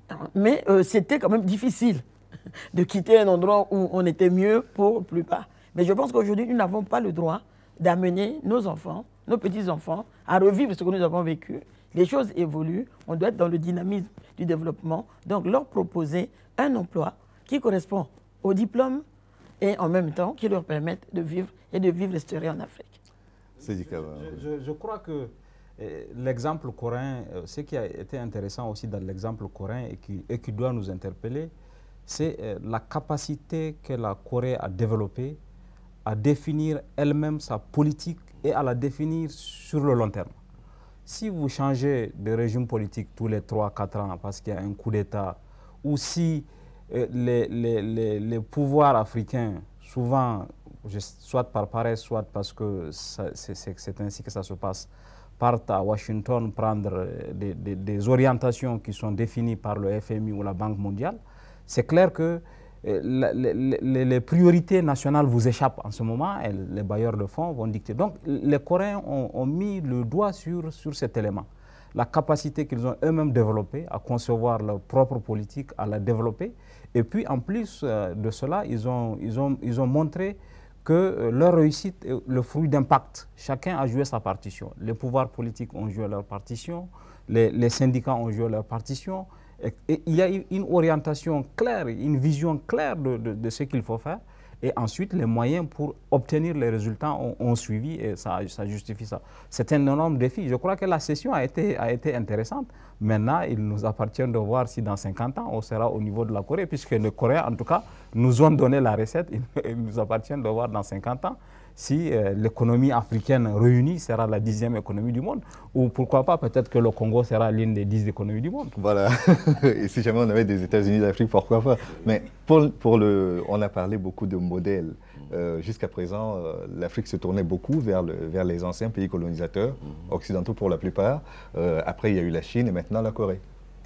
Mais euh, c'était quand même difficile de quitter un endroit où on était mieux pour plus bas. Mais je pense qu'aujourd'hui, nous n'avons pas le droit d'amener nos enfants, nos petits-enfants, à revivre ce que nous avons vécu. Les choses évoluent, on doit être dans le dynamisme du développement. Donc, leur proposer un emploi qui correspond au diplôme et en même temps qui leur permette de vivre et de vivre restaurer en Afrique. Je, je, je crois que eh, l'exemple coréen, euh, ce qui a été intéressant aussi dans l'exemple coréen et qui, et qui doit nous interpeller, c'est euh, la capacité que la Corée a développée à définir elle-même sa politique et à la définir sur le long terme. Si vous changez de régime politique tous les trois à quatre ans parce qu'il y a un coup d'État, ou si euh, les, les, les, les pouvoirs africains, souvent, soit par paresse, soit parce que c'est ainsi que ça se passe, partent à Washington prendre des, des, des orientations qui sont définies par le F M I ou la Banque mondiale, c'est clair que euh, les, les, les priorités nationales vous échappent en ce moment et les bailleurs de fonds vont dicter. Donc les Coréens ont, ont mis le doigt sur, sur cet élément. La capacité qu'ils ont eux-mêmes développée à concevoir leur propre politique, à la développer. Et puis en plus euh, de cela, ils ont, ils ont, ils ont montré que euh, leur réussite est le fruit d'impact. Chacun a joué sa partition. Les pouvoirs politiques ont joué leur partition, les, les syndicats ont joué leur partition. Et, et il y a une orientation claire, une vision claire de, de, de ce qu'il faut faire. Et ensuite, les moyens pour obtenir les résultats ont, ont suivi et ça, ça justifie ça. C'est un énorme défi. Je crois que la session a été, a été intéressante. Maintenant, il nous appartient de voir si dans cinquante ans, on sera au niveau de la Corée, puisque les Coréens, en tout cas, nous ont donné la recette. Il nous appartient de voir dans cinquante ans si euh, l'économie africaine réunie sera la dixième économie du monde. Ou pourquoi pas, peut-être que le Congo sera l'une des dix économies du monde. Voilà. Et si jamais on avait des États-Unis d'Afrique, pourquoi pas. Mais pour, pour le, on a parlé beaucoup de modèles. Euh, Jusqu'à présent, euh, l'Afrique se tournait beaucoup vers, le, vers les anciens pays colonisateurs, occidentaux pour la plupart. Euh, après, il y a eu la Chine et maintenant la Corée.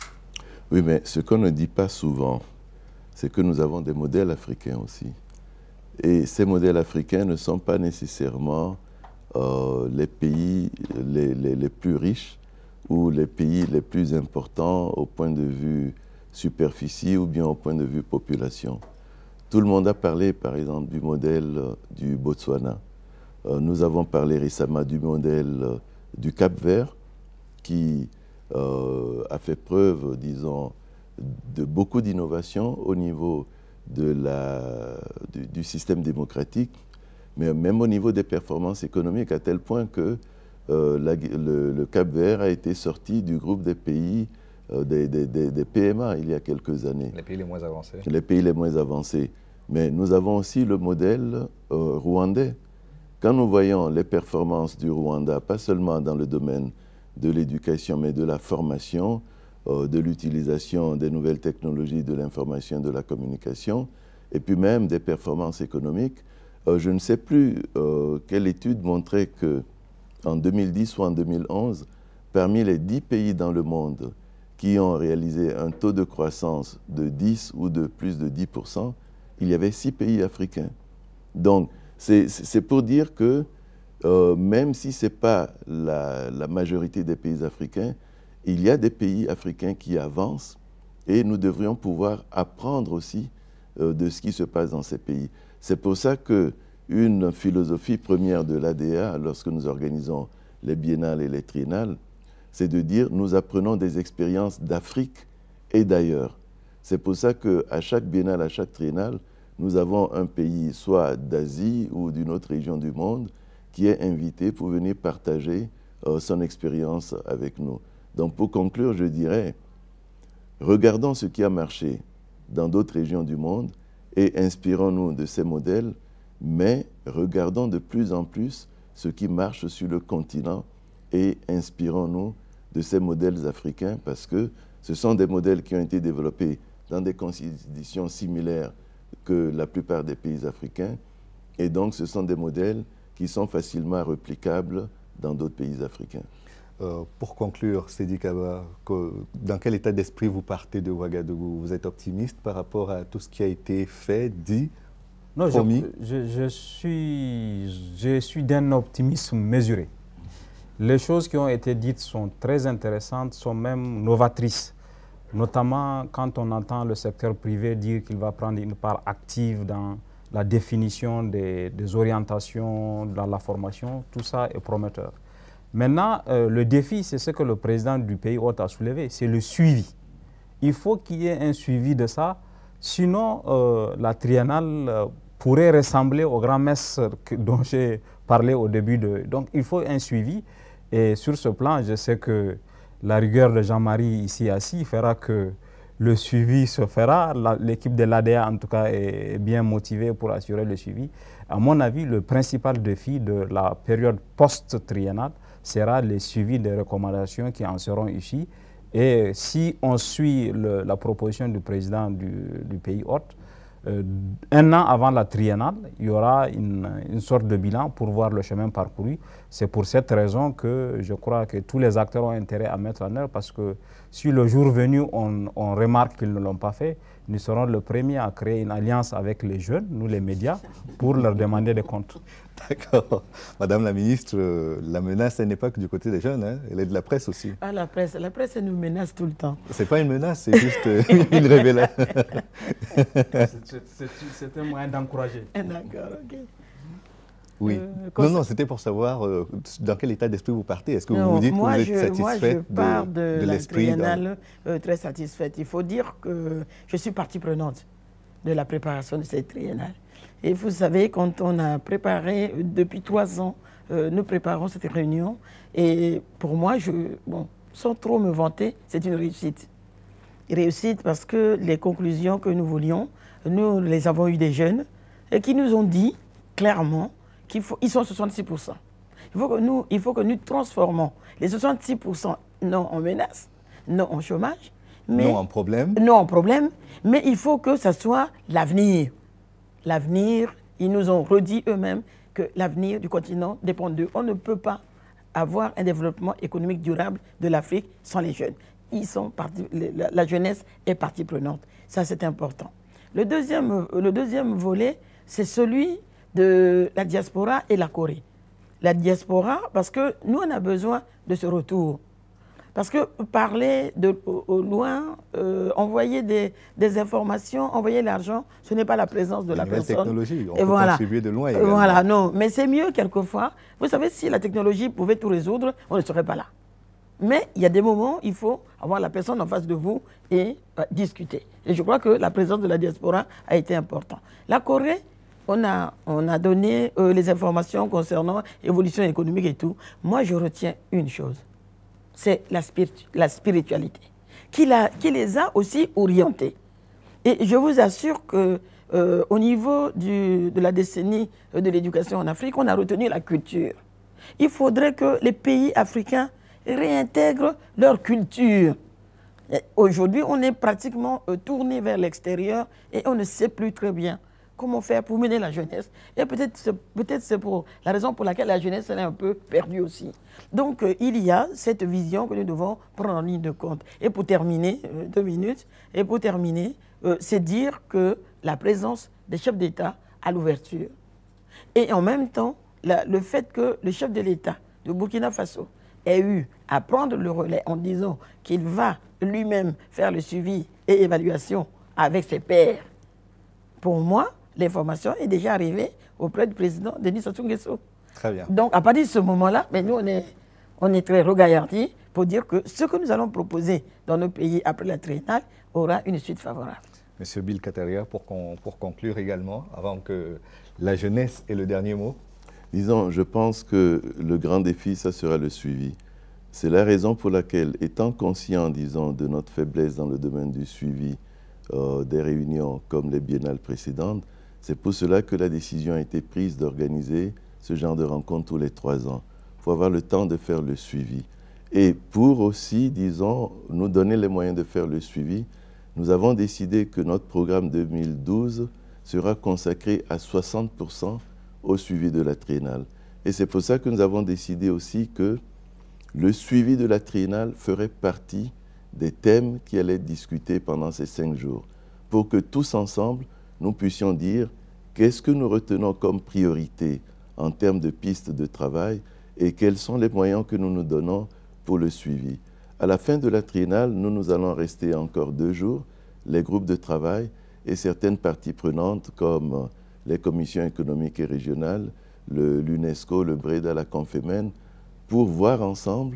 Oui, mais ce qu'on ne dit pas souvent, c'est que nous avons des modèles africains aussi. Et ces modèles africains ne sont pas nécessairement euh, les pays les, les, les plus riches ou les pays les plus importants au point de vue superficie ou bien au point de vue population. Tout le monde a parlé, par exemple, du modèle euh, du Botswana. Euh, nous avons parlé récemment du modèle euh, du Cap-Vert qui euh, a fait preuve, disons, de beaucoup d'innovation au niveau de la, du, du système démocratique, mais même au niveau des performances économiques, à tel point que euh, la, le, le Cap-Vert a été sorti du groupe des pays, euh, des, des, des, des P M A il y a quelques années. Les pays les moins avancés. Les pays les moins avancés. Mais nous avons aussi le modèle euh, rwandais. Quand nous voyons les performances du Rwanda, pas seulement dans le domaine de l'éducation, mais de la formation, euh, de l'utilisation des nouvelles technologies de l'information et de la communication, et puis même des performances économiques, euh, je ne sais plus euh, quelle étude montrait qu'en deux mille dix ou en deux mille onze, parmi les dix pays dans le monde qui ont réalisé un taux de croissance de dix ou de plus de dix pour cent, il y avait six pays africains. Donc, c'est pour dire que euh, même si ce n'est pas la, la majorité des pays africains, il y a des pays africains qui avancent et nous devrions pouvoir apprendre aussi euh, de ce qui se passe dans ces pays. C'est pour ça qu'une philosophie première de l'A D A, lorsque nous organisons les biennales et les triennales, c'est de dire nous apprenons des expériences d'Afrique et d'ailleurs. C'est pour ça qu'à chaque biennale, à chaque triennale, nous avons un pays, soit d'Asie ou d'une autre région du monde, qui est invité pour venir partager euh, son expérience avec nous. Donc pour conclure, je dirais, regardons ce qui a marché dans d'autres régions du monde et inspirons-nous de ces modèles, mais regardons de plus en plus ce qui marche sur le continent et inspirons-nous de ces modèles africains parce que ce sont des modèles qui ont été développés dans des conditions similaires que la plupart des pays africains. Et donc, ce sont des modèles qui sont facilement réplicables dans d'autres pays africains. Euh, pour conclure, Seydi Kaba, que, dans quel état d'esprit vous partez de Ouagadougou? Vous êtes optimiste par rapport à tout ce qui a été fait, dit, non, promis? je, je, je suis, je suis d'un optimisme mesuré. Les choses qui ont été dites sont très intéressantes, sont même novatrices. notamment quand on entend le secteur privé dire qu'il va prendre une part active dans la définition des, des orientations dans la formation, tout ça est prometteur. Maintenant, euh, le défi, c'est ce que le président du pays hôte a soulevé, c'est le suivi. Il faut qu'il y ait un suivi de ça, sinon euh, la triennale euh, pourrait ressembler aux grands-messes dont j'ai parlé au début. De... Donc il faut un suivi, et sur ce plan, je sais que la rigueur de Jean-Marie ici assis fera que le suivi se fera. L'équipe de l'A D A, en tout cas, est bien motivée pour assurer le suivi. À mon avis, le principal défi de la période post-triennale sera le suivi des recommandations qui en seront issues. Et si on suit le, la proposition du président du, du pays hôte, euh, un an avant la triennale, il y aura une, une sorte de bilan pour voir le chemin parcouru. C'est pour cette raison que je crois que tous les acteurs ont intérêt à mettre en œuvre, parce que si le jour venu, on, on remarque qu'ils ne l'ont pas fait, nous serons le premier à créer une alliance avec les jeunes, nous les médias, pour leur demander des comptes. D'accord. Madame la ministre, la menace, elle n'est pas que du côté des jeunes, hein, elle est de la presse aussi. Ah, la presse, la presse, elle nous menace tout le temps. Ce n'est pas une menace, c'est juste une révélation. C'est un moyen d'encourager. D'accord, ok. Oui. Euh, non, non, c'était pour savoir euh, dans quel état d'esprit vous partez. Est-ce que non, vous vous dites moi, que vous êtes je, satisfaite moi, je pars de, de, de, de la triennale dans... euh, très satisfaite. Il faut dire que je suis partie prenante de la préparation de cette triennale. Et vous savez, quand on a préparé, depuis trois ans, euh, nous préparons cette réunion. Et pour moi, je, bon, sans trop me vanter, c'est une réussite. Une réussite parce que les conclusions que nous voulions, nous les avons eues des jeunes et qui nous ont dit clairement qu'ils sont soixante-six pour cent. Il faut, que nous, il faut que nous transformons les soixante-six pour cent non en menace, non en chômage, mais, non en problème. Non en problème, mais il faut que ça soit l'avenir. L'avenir, ils nous ont redit eux-mêmes que l'avenir du continent dépend d'eux. On ne peut pas avoir un développement économique durable de l'Afrique sans les jeunes. Ils sont partie, la, la jeunesse est partie prenante. Ça, c'est important. Le deuxième, le deuxième volet, c'est celui de la diaspora et la Corée. La diaspora, parce que nous, on a besoin de ce retour. Parce que parler de, au, au loin, euh, envoyer des, des informations, envoyer l'argent, ce n'est pas la présence de la personne. Technologie, on et peut voilà. contribuer de loin également. Voilà, non, mais c'est mieux quelquefois. Vous savez, si la technologie pouvait tout résoudre, on ne serait pas là. Mais il y a des moments, il faut avoir la personne en face de vous et euh, discuter. Et je crois que la présence de la diaspora a été importante. La Corée, on a, on a donné euh, les informations concernant l'évolution économique et tout. Moi, je retiens une chose. C'est la, spiritu la spiritualité, qui, la, qui les a aussi orientés. Et je vous assure qu'au euh, niveau du, de la décennie de l'éducation en Afrique, on a retenu la culture. Il faudrait que les pays africains réintègrent leur culture. Aujourd'hui, on est pratiquement euh, tourné vers l'extérieur et on ne sait plus très bien comment faire pour mener la jeunesse. Et peut-être c'est peut-être pour la raison pour laquelle la jeunesse elle est un peu perdue aussi. Donc euh, il y a cette vision que nous devons prendre en ligne de compte. Et pour terminer, euh, deux minutes, et pour terminer, euh, c'est dire que la présence des chefs d'État à l'ouverture et en même temps, la, le fait que le chef de l'État de Burkina Faso ait eu à prendre le relais en disant qu'il va lui-même faire le suivi et évaluation avec ses pairs. Pour moi, l'information est déjà arrivée auprès du président Denis Sassou Nguesso. Très bien. Donc, à partir de ce moment-là, mais nous, on est, on est très regaillardis pour dire que ce que nous allons proposer dans nos pays après la triennale aura une suite favorable. Monsieur Bill Kataria, pour, con, pour conclure également, avant que la jeunesse ait le dernier mot. Disons, je pense que le grand défi, ça sera le suivi. C'est la raison pour laquelle, étant conscient, disons, de notre faiblesse dans le domaine du suivi euh, des réunions comme les biennales précédentes, c'est pour cela que la décision a été prise d'organiser ce genre de rencontres tous les trois ans. Il faut avoir le temps de faire le suivi. Et pour aussi, disons, nous donner les moyens de faire le suivi, nous avons décidé que notre programme deux mille douze sera consacré à soixante pour cent au suivi de la triennale. Et c'est pour ça que nous avons décidé aussi que le suivi de la triennale ferait partie des thèmes qui allaient être discutés pendant ces cinq jours, pour que tous ensemble, nous puissions dire qu'est-ce que nous retenons comme priorité en termes de pistes de travail et quels sont les moyens que nous nous donnons pour le suivi. À la fin de la triennale, nous, nous allons rester encore deux jours, les groupes de travail et certaines parties prenantes comme les commissions économiques et régionales, l'UNESCO, le, le BREDA, la Confémen, pour voir ensemble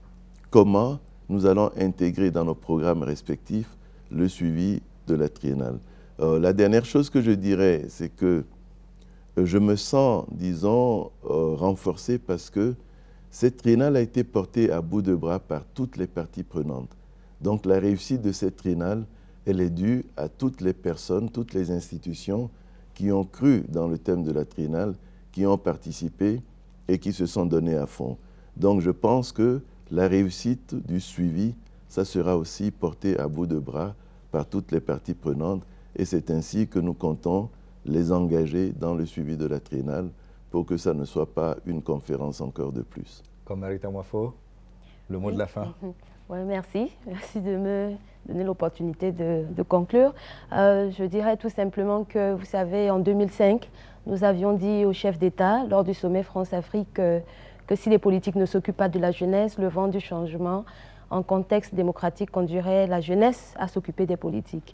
comment nous allons intégrer dans nos programmes respectifs le suivi de la triennale. Euh, la dernière chose que je dirais, c'est que euh, je me sens, disons, euh, renforcé parce que cette triennale a été portée à bout de bras par toutes les parties prenantes. Donc la réussite de cette triennale, elle est due à toutes les personnes, toutes les institutions qui ont cru dans le thème de la triennale, qui ont participé et qui se sont donnés à fond. Donc je pense que la réussite du suivi, ça sera aussi porté à bout de bras par toutes les parties prenantes et c'est ainsi que nous comptons les engager dans le suivi de la triennale pour que ça ne soit pas une conférence encore de plus. Comme Marita Mwafo, le mot oui. de la fin. Oui, merci. Merci de me donner l'opportunité de, de conclure. Euh, je dirais tout simplement que, vous savez, en deux mille cinq, nous avions dit au chef d'État, lors du sommet France-Afrique, que, que si les politiques ne s'occupent pas de la jeunesse, le vent du changement en contexte démocratique conduirait la jeunesse à s'occuper des politiques.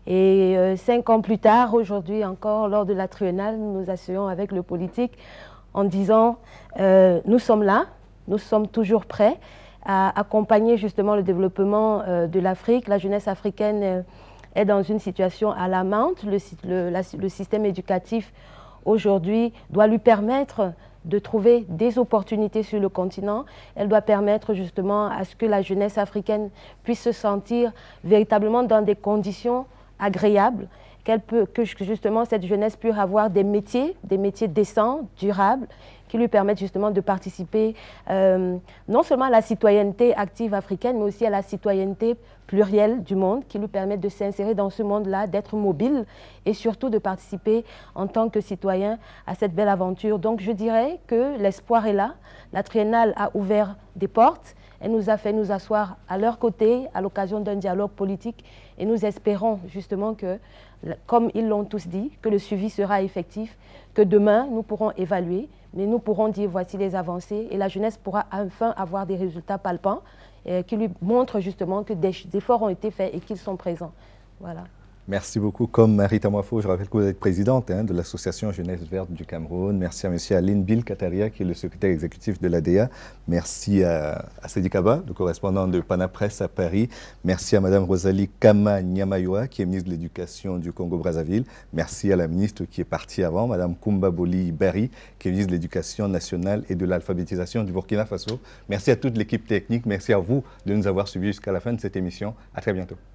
Et euh, cinq ans plus tard, aujourd'hui encore, lors de la triennale, nous nous asseyons avec le politique en disant euh, nous sommes là, nous sommes toujours prêts à accompagner justement le développement euh, de l'Afrique. La jeunesse africaine euh, est dans une situation alarmante. Le, le, la, le système éducatif aujourd'hui doit lui permettre de trouver des opportunités sur le continent. Elle doit permettre justement à ce que la jeunesse africaine puisse se sentir véritablement dans des conditions agréables, qu'elle peut, que justement cette jeunesse puisse avoir des métiers, des métiers décents, durables, qui lui permettent justement de participer euh, non seulement à la citoyenneté active africaine, mais aussi à la citoyenneté plurielle du monde, qui lui permettent de s'insérer dans ce monde-là, d'être mobile et surtout de participer en tant que citoyen à cette belle aventure. Donc je dirais que l'espoir est là. La triennale a ouvert des portes. Elle nous a fait nous asseoir à leur côté à l'occasion d'un dialogue politique et nous espérons justement que, comme ils l'ont tous dit, que le suivi sera effectif, que demain nous pourrons évaluer, mais nous pourrons dire voici les avancées et la jeunesse pourra enfin avoir des résultats palpants euh, qui lui montrent justement que des efforts ont été faits et qu'ils sont présents. Voilà. Merci beaucoup. Comme Marita Mwafo, je rappelle que vous êtes présidente hein, de l'Association Jeunesse Verte du Cameroun. Merci à M. Aline Bill Kataria, qui est le secrétaire exécutif de l'A D A. Merci à, à Sedi Kaba, le correspondant de Panapresse à Paris. Merci à Mme Rosalie Kama Nyamayoa, qui est ministre de l'Éducation du Congo-Brazzaville. Merci à la ministre qui est partie avant, Mme Koumba Boli Bari, qui est ministre de l'Éducation nationale et de l'alphabétisation du Burkina Faso. Merci à toute l'équipe technique. Merci à vous de nous avoir suivis jusqu'à la fin de cette émission. À très bientôt.